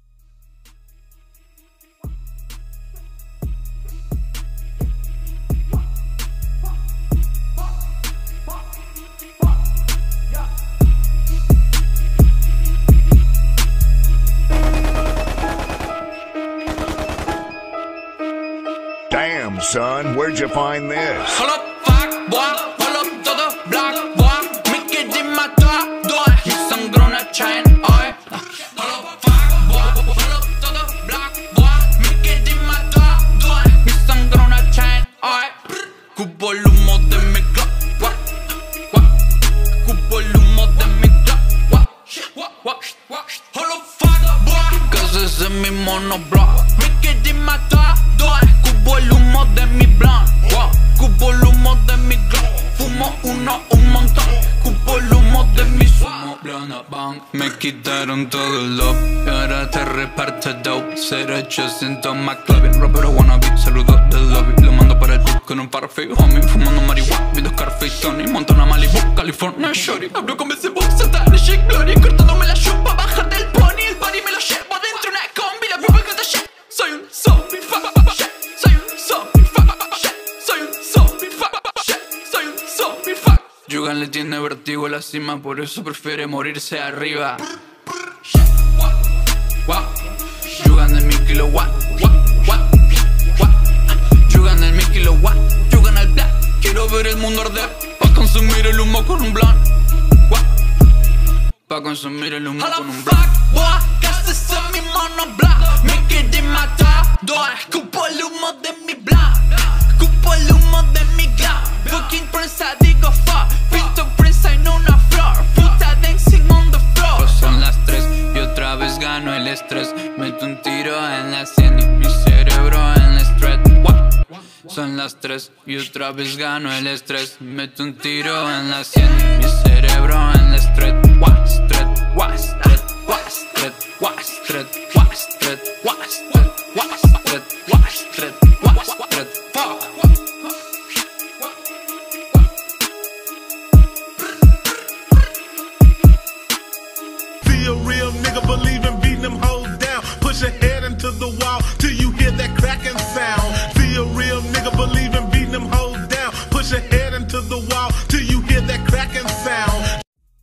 Damn, son, where'd you find this? Hold up, fuck, boy. Hold up, todo black, boy. Me quiere matar, doy. Mi sangre una chain, ay. Hold up, fuck, boy. Hold up, todo black, boy. Me quiere matar, doy. Mi sangre una chain, ay. Cupo el humo de mi club, guap, guap. Cupo el humo de mi club, guap, guap, guap. Hold up, fuck, boy. Cause ese es mi mono block. Me quiere matar, doy. Cupo el humo de mi blunt, wow. Cupo el humo de mi glow. Fumo uno, un montón. Cupo el humo de mi Humo, blana, bang. Me quitaron todo el love y ahora te reparte dope. Cero ochocientos McLovin, rapero wannabe, saludo del lobby. Lo mando para el club con un parfait, homie. Fumando marihuana, viendo Scarface, Tony. Montana, Malibu, California, shorty. Hablo con ese box, Santa de Shake Glory. Cortándome la chupa, baja del pony. El body me lo llevo adentro una combi. La people que está shit. Soy un zombie, fa, fa, fa, shit. Soy un zombie, fa, fa, fa, shit. Soy un zombie, fa, fa, fa, shit. Soy un zombie, fa. Yugan le tiene vertigo a la cima, por eso prefiere morirse arriba. Yugan del mil kilowatt, Yugan del mil kilowatt, Yugan al black. Quiero ver el mundo arder, pa' consumir el humo con un blunt. Pa' consumir el humo con un blunt. Casi son mi mono black. Me quiere matar, doy. Escupo el humo de mi black. Escupo el humo de mi glass. Fucking prensa, digo fuck. Pinto prensa en una flor. Puta dancing on the floor. Pues son las tres y otra vez gano el estrés. Meto un tiro en la sien y mi cerebro en el stress. Son las tres y otra vez gano el estrés. Meto un tiro en la sien y mi cerebro en el stress. Stress, was, stress, was, stress, was, stress, was, stress, was, stress, was, stress, was, stress, was, stress, fuck. Be a real nigga, believe in beating them hoes down. Push your head into the wall till you hear that cracking sound. Be a real nigga, believe in beating them hoes down. Push your head into the wall till you hear that cracking sound.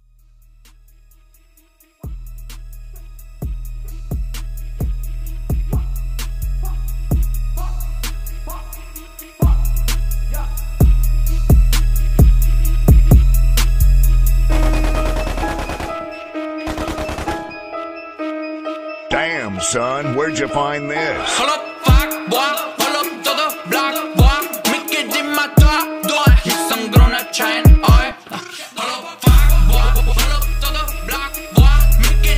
Damn, son, where'd you find this? Hold up, fuck, boy. Hold up, todo black, boy. Me quiere matar, doy. Mi sangre una chain, ay. Hold up, fuck, boy. Hold up, todo black, boy. Me quiere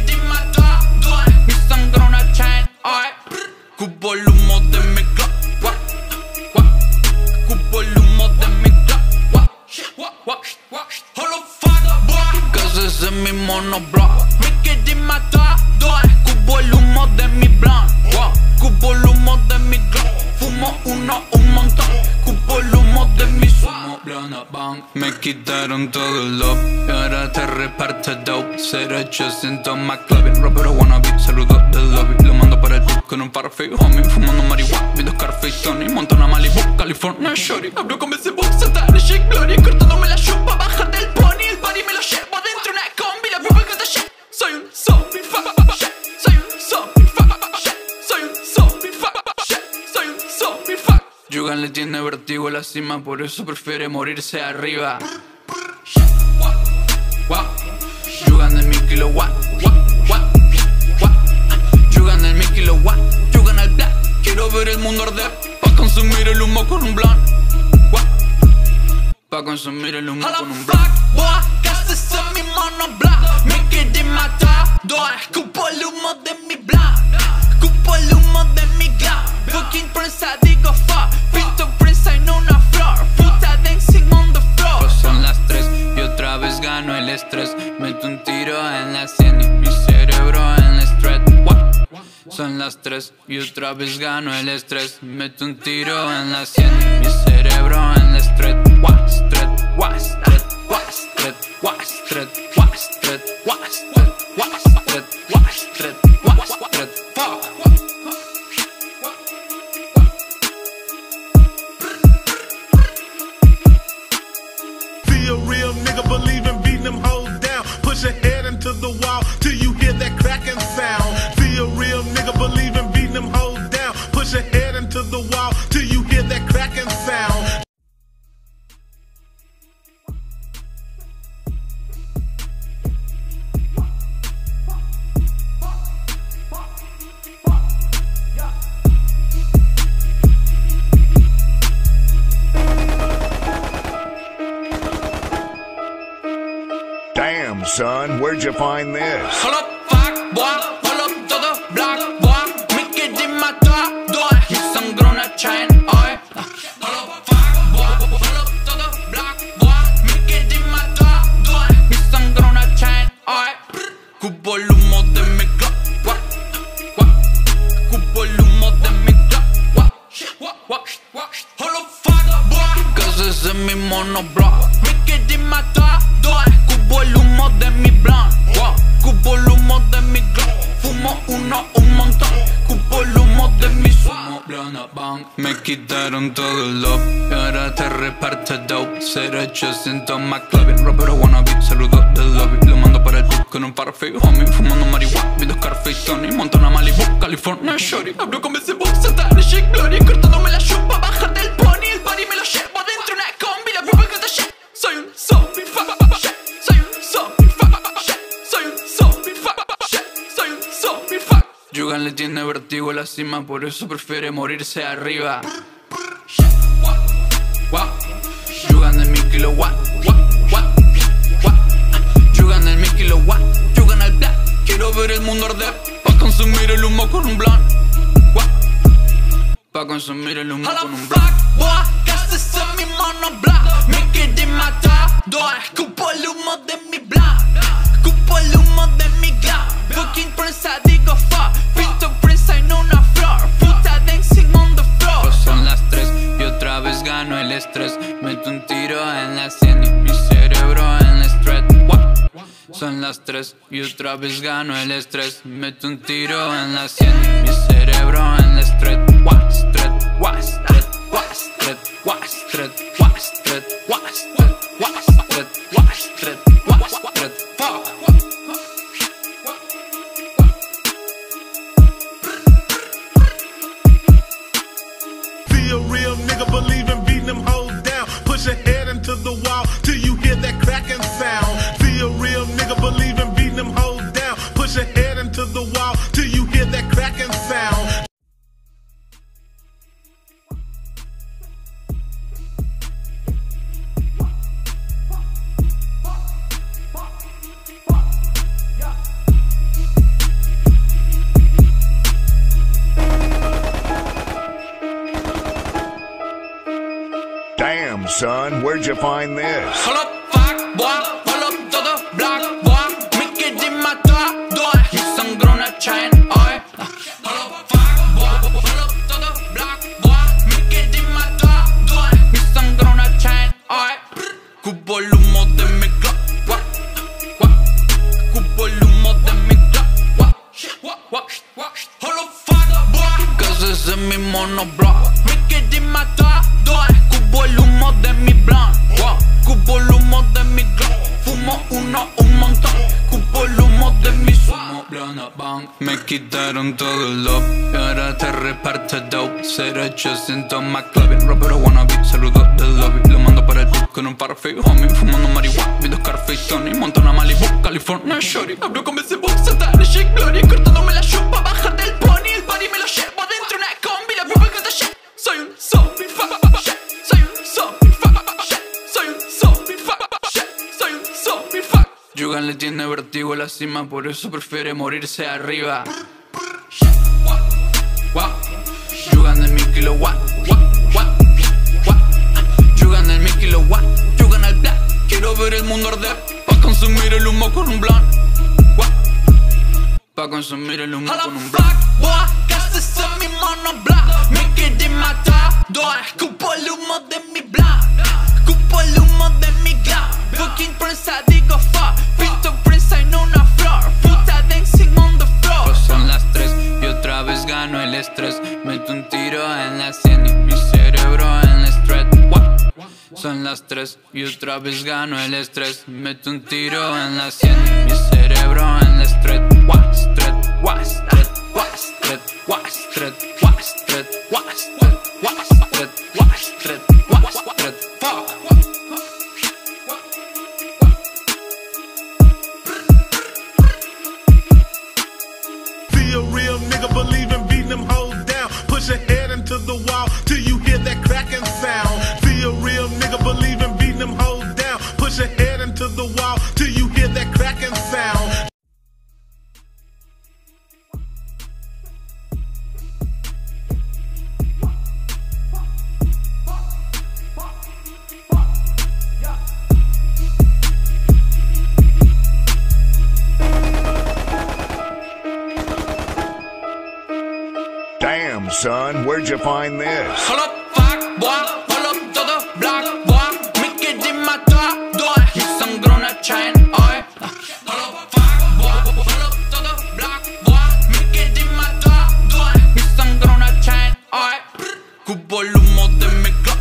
quedé matado. Escupo el humo de mi blunt, wow. Escupo el humo de mi glow. Fumo uno un montón. Escupo el humo de mi sumo. Me quitaron todo el love y ahora te reparto dope. Cero ochocientos más clubbing, rapero wannabe, saludo del lobby. Lo mando para el club con un parfait, homie. Fumando marihuana, viendo Scarface, Tony. Montana, Malibu, California, shorty. Hablo con ese box, Santa de Shake Glory. Cortándome la chupa, bajar del pony. El body me lo llevo dentro una combi. La prueba que te shit. Soy un zombie, fa, shit. Soy un zombie, fa, shit. Soy un zombie, fa, shit. Soy un zombie, fa. Yugan le tiene vertigo a la cima, por eso prefiere morirse arriba. Yugan el mil kilowatt, Yugan el mil kilowatt, Yugan el black. Quiero ver el mundo arder, pa' consumir el humo con un blunt. Pa' consumir el humo con un blunt. Casi en mi mono black, me quedé matado. Escupo el humo de mi black, escupo el humo de mi glam. Fucking prensa digo fuck, pinto prensa en una flor. Puta dancing on the floor. Pues son las tres y otra vez gano el estrés. Meto un tiro en la sien y mi cerebro en el street. Son las tres y otra vez gano el estrés. Meto un tiro en la sien y mi cerebro en el street. What street, what street, what street, what street, what street, what street, what street, what street, what street, fuck. Be a real nigga, believe in beating them hoes down. Push your head into the wall till you hear that cracking sound. Be a real nigga, believe in beating them hoes down. Push your head into the wall till you hear that cracking sound. Damn, son, where'd you find this? Hold up, fuck, boy, hold up todo black, boy. Me quedé matado, mi sangre una chain, ay. Hold up, fuck, boy, hold up todo black, boy. Me quedé matado, mi sangre una chain, ay. Cupo el humo de mi glow, guap, guap. Cupo el humo de mi glow, guap, guap, guap. Hold up, fuck, boy, casi es en mi mono block. Me quedé matado. Cupo el humo de mi blunt, wow. Cupo el humo de mi glow. Fumo uno un montón. Cupo el humo de mi sumo. Me quitaron todo el love y ahora te reparto dope. Cero ochocientos más clubbing, rapero wannabe, saludo del lobby. Lo mando para el club con un parfait, homie. Fumando marihuana, viendo Scarface, Tony. Montana, Malibu, California, shorty. Hablo con ese box, Santa de Shake Glory. Cortándome la chupa, bajar del pony. El body me lo llevo dentro una combi. La prueba que te shit. Soy un zombie, fa, shit. Soy un zombie, fa, shit. Soy un zombie, fa, shit. Soy un zombie, fa. Yugan le tiene vertigo a la cima, por eso prefiere morirse arriba. Yugan el mil kilowatt, Yugan el mil kilowatt, Yugan el black. Quiero ver el mundo arder, pa' consumir el humo con un blunt. Pa' consumir el humo con un blunt. Casi en mi mono black, me quedé matado. Escupo el humo de mi black, escupo el humo de mi glam. Fucking prensa digo fuck, pinto prensa en una flor. Puta dancing on the floor. Pues son las tres y otra vez gano el estrés. Meto un tiro en la sien y mi cerebro en el street. Son las tres y otra vez gano el estrés. Meto un tiro en la sien y mi cerebro en el street. What street, what street, what street, what street, what street, what street, what street, what street, what street, fuck. Be a real nigga, believe in beating them hoes down. Push your head into the wall till you hear that cracking sound. Be a real nigga, believe in beating them hoes down. Push your head into the wall till you hear that cracking sound. Damn, son, where'd you find this? Hold up, fuck, boy, hold up todo black, boy. Me quedé matado. monoblock. Mickey di matador, cubo el humo de mi blunt. Wow, cubo el humo de mi glock. Fumo uno un montón, cubo el humo de mi sumo. Me quitaron todo el love y ahora te reparte dope. Cero ochocientos más clave, rapero wannabe, saludos del lobby. Lo mando para el beat con un parfait, homie. Fumando marihuana, viendo Scarface, Tony. Montana, Malibu, California, shorty. Hablo con ese box, Satan, Shake Glory. Cortándome la chupa, bajar del pony. El body me lo llevo adentro una combi. La people que shit. Soy un zombie, fa, shit. Soy un zombie, fa, shit. Soy un zombie, fa, shit. Soy un zombie, fa. Yugan le tiene vertigo a la cima, por eso prefiere morirse arriba. Wow. Yugan el mil kilowatt. Yugan el mil kilowatt. Yugan el black. Quiero ver el mundo arder. Pa' consumir el humo con un blunt. Pa' consumir el humo con un blunt. Casi soy mi monoblock. Mickey di matador. Cupo el humo de mi blunt. Cupo el humo de mi glock. Fucking prensa digo fuck. Pinto prensa en una flor. Puta dancing on the floor. Pues son las tres y otra vez gano el estrés. Meto un tiro en la sien y mi cerebro en el stress. Son las tres y otra vez gano el estrés. Meto un tiro en la sien y mi cerebro en el stress. Stress, stress, stress, stress, stress, stress, stress, stress, fuck. Be a real nigga, believe in beating them hoes down. Push your head into the wall till you hear that cracking sound. Be a real nigga, believe in beating them hoes down. Push your head into the wall till you hear that cracking sound. Damn, son, where'd you find this? Hold up, fuck, boy. Hold up, todo black, boy. Mickey di matador. Mi sangre una chain, oy. Hold up, fuck, boy. Hold up, todo black, boy. Mickey di matador. Mi sangre una chain, oy. Cubo el humo de mi glock.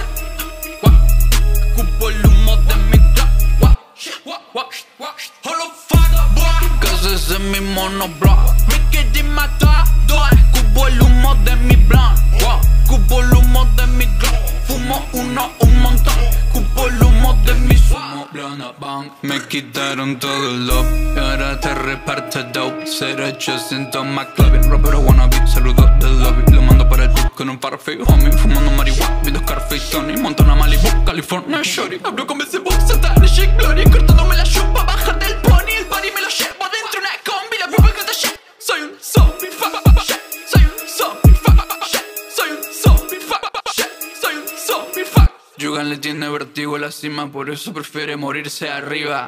Cubo el humo de mi glock. Hold up, fuck, boy. Cause ese es mi monoblock. Mickey di matador. Cubo el humo de mi blunt. Wow. Cubo el humo de mi glock. Fumo uno un montón. Cubo el humo de mi sumo. Me quitaron todo el love y ahora te reparte dope. Cero ochocientos más clave, rapero wannabe, saludos del lobby. Lo mando para el beat con un parfait, homie. Fumando marihuana, viendo Scarface, Tony. Montana, Malibu, California, shorty. Hablo con ese box, Satan, Shake Glory. Cortándome la chupa, bajar del pony. El body me lo llevo adentro una combi. La people que shit. Soy un zombie, fa, shit. Soy un zombie, fa, shit. Soy un zombie, fa, shit. Soy un zombie, fa. Yugan le tiene vertigo a la cima, por eso prefiere morirse arriba.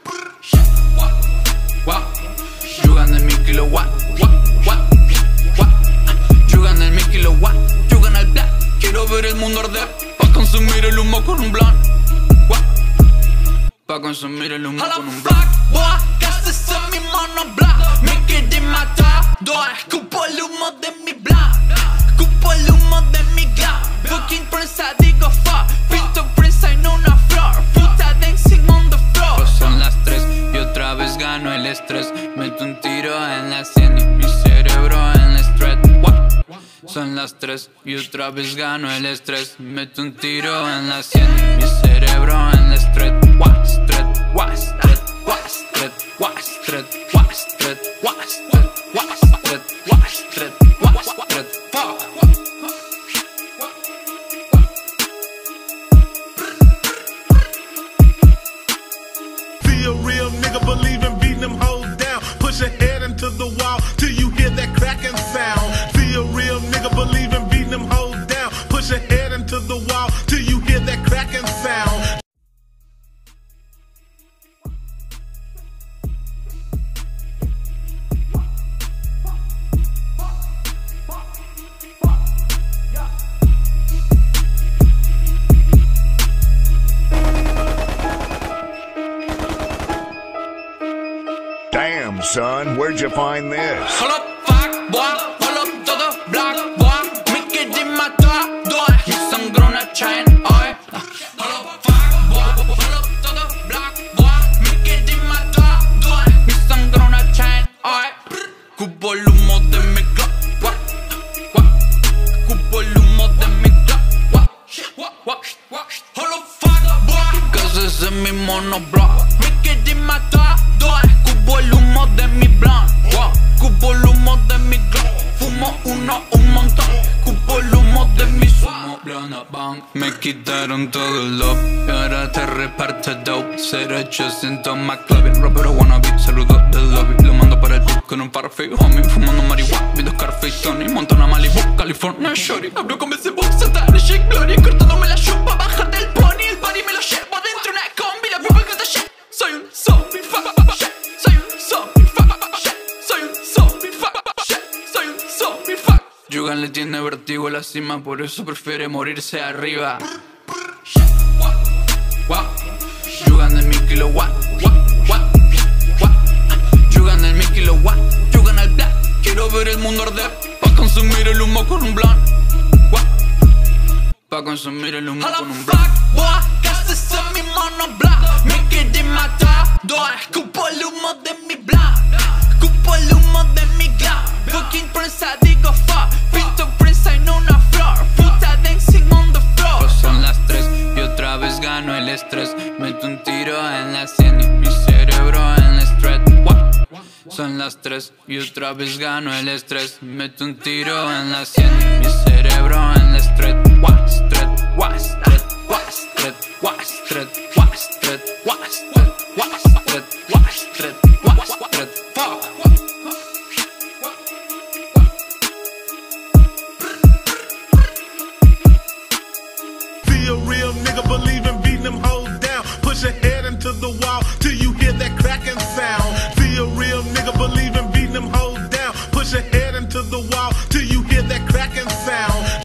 Wow. Yugan el mil kilowatt. Yugan el mil kilowatt. Yugan el black. Quiero ver el mundo arder. Pa' consumir el humo con un blunt. Pa' consumir el humo con un blunt. Casi soy mi monoblock. Mickey di matador. Cupo el humo de mi blunt. Cupo el humo de mi glock. Fucking prensa digo fuck. Pinto prensa en una flor. Puta dancing on the floor. Pues son las tres y otra vez gano el estrés. Meto un tiro en la sien y mi cerebro en el stress. Son las tres y otra vez gano el estrés. Meto un tiro en la sien y mi cerebro en el stress. Stress, stress, stress, stress, stress, stress, stress, stress, fuck. Be a real nigga, believe in beating them hoes down. Push your head into the wall till you hear that cracking sound. Be a real nigga, believe in beating them hoes down. Push your head into the wall till you hear that cracking sound. Damn, son, where'd you find this? Hold up, fuck, boy. Hold up, todo black, boy. Mickey Cupo el humo de mi club, guap, guap. Cupo el humo de mi club, guap, guap, guap, guap. Hello fuck boy, que ese es mi monoblock. Me quedé matado, cupo el humo de mi blunt, guap. Cupo el humo de mi club, fumo uno un montón. Cupo el humo de mi sumo, blana bang. Me quitaron todo el love y ahora te reparte dope. cero ochocientos más clave, rapero wannabe, saludos del lobby. Lo mando para el club con un parfait, homie. Fumando marihuana, viendo Scarface, Tony. Montana, Malibu, California, shorty. Hablo con ese box, Santana, Shake Glory. Cortándome la chupa, bajar del pony. El party me lo llevo dentro una combi. La prueba que está shit. Soy un zombie, fuck, shit. Soy un zombie, fuck, shit. Soy un zombie, fuck, shit. Soy un zombie, fuck. Yugan le tiene vertigo a la cima, por eso prefiere morirse arriba. Wow. Yugan el mil kilowatt, what, what, what. Yugan el mil kilowatt, yugan el black. Quiero ver el mundo arder, pa' consumir el humo con un blunt. What? Pa' consumir el humo con un blunt. Casi en mi monoblock, me quedé matado. Escupo el humo de mi blunt, escupo el humo de mi glam. Fucking prensa, digo fuck. Pinto prensa en una flor. Puta dancing on the floor. Pues son las tres y otra vez gano el estrés. Meto un tiro en la sien y mi cerebro en el stress. Son las tres y otra vez gano el estrés. Meto un tiro en la sien y mi cerebro en el stress. What stress, what stress, what stress, what stress, what stress, what stress, what stress, what stress, what stress, fuck. Be a real nigga, believe in beating them hoes down. Push your head into the wall till you hear that cracking sound. Be a real nigga, believe in beating them hoes down. Push your head into the wall till you hear that cracking sound.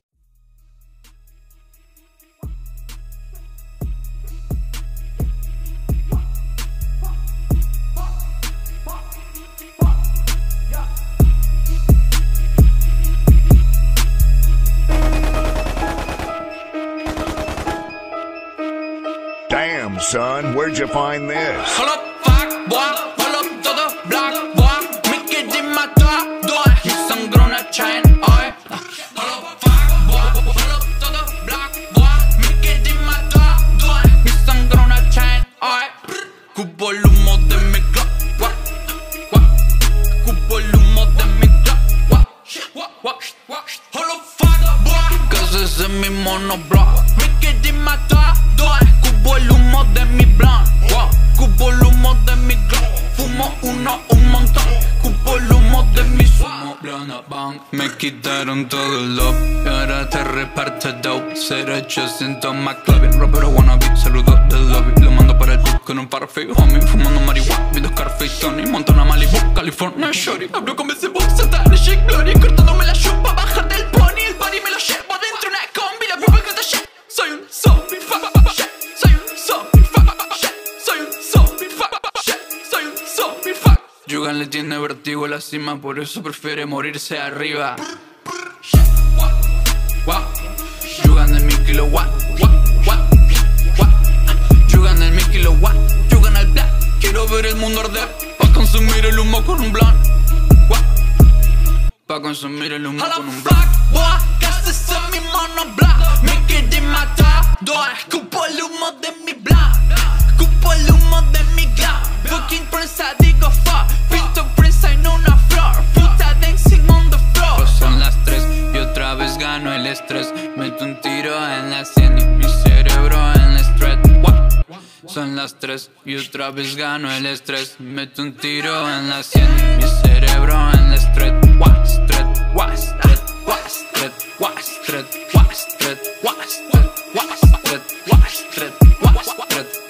Damn, son, where'd you find this? Hold up, fuck, boy, hold up todo black, boy. Me quedé matado, me sangró una chain, ay. Hold up, fuck, boy, hold up todo black, boy. Me quedé matado, me sangró una chain, ay. Cupo el humo de mi club, guap, guap. Cupo el humo de mi club, guap, guap, guap, guap. Hold up, fuck, boy, que ese es mi monoblock. Me quedé matado. Cupo el humo de mi blunt, wow. Cupo el humo de mi glow. Fumo uno un montón. Cupo el humo de mi sumo, blana bang. Me quitaron todo el love y ahora te reparte dope. cero ochocientos más clave, rapero wannabe, saludos del lobby. Lo mando para el club con un parfait, homie. Fumando marihuana, viendo Scarface, Tony. Montana, Malibu, California, shorty. Hablo con ese box, Santana, Shake Glory. Cortándome la chupa, bajar del pony. El party me lo llevo dentro una combi. La prueba que está shit. Soy un zombie, fuck, shit. Soy un zombie, fuck, shit. Soy un zombie, fuck, shit. Soy un zombie, fuck. Yugan le tiene vertigo a la cima, por eso prefiere morirse arriba. Wow. Yugan el mil kilowatt, what, what, what. Yugan el mil kilowatt, yugan el black. Quiero ver el mundo arder, pa' consumir el humo con un blunt. What? Pa' consumir el humo con un blunt. Casi en mi monoblock, me quedé matado. Escupo el humo de mi blunt, escupo el humo de mi glam. Fucking prensa, digo fuck. Pinto prensa en una flor. Puta dancing on the floor. Pues son las tres y otra vez gano el estrés. Meto un tiro en la sien y mi cerebro en el stress. Son las tres y otra vez gano el estrés. Meto un tiro en la sien y mi cerebro en el stress. What stress, what stress, what stress, what stress, what stress, what stress, what stress, what stress, what stress.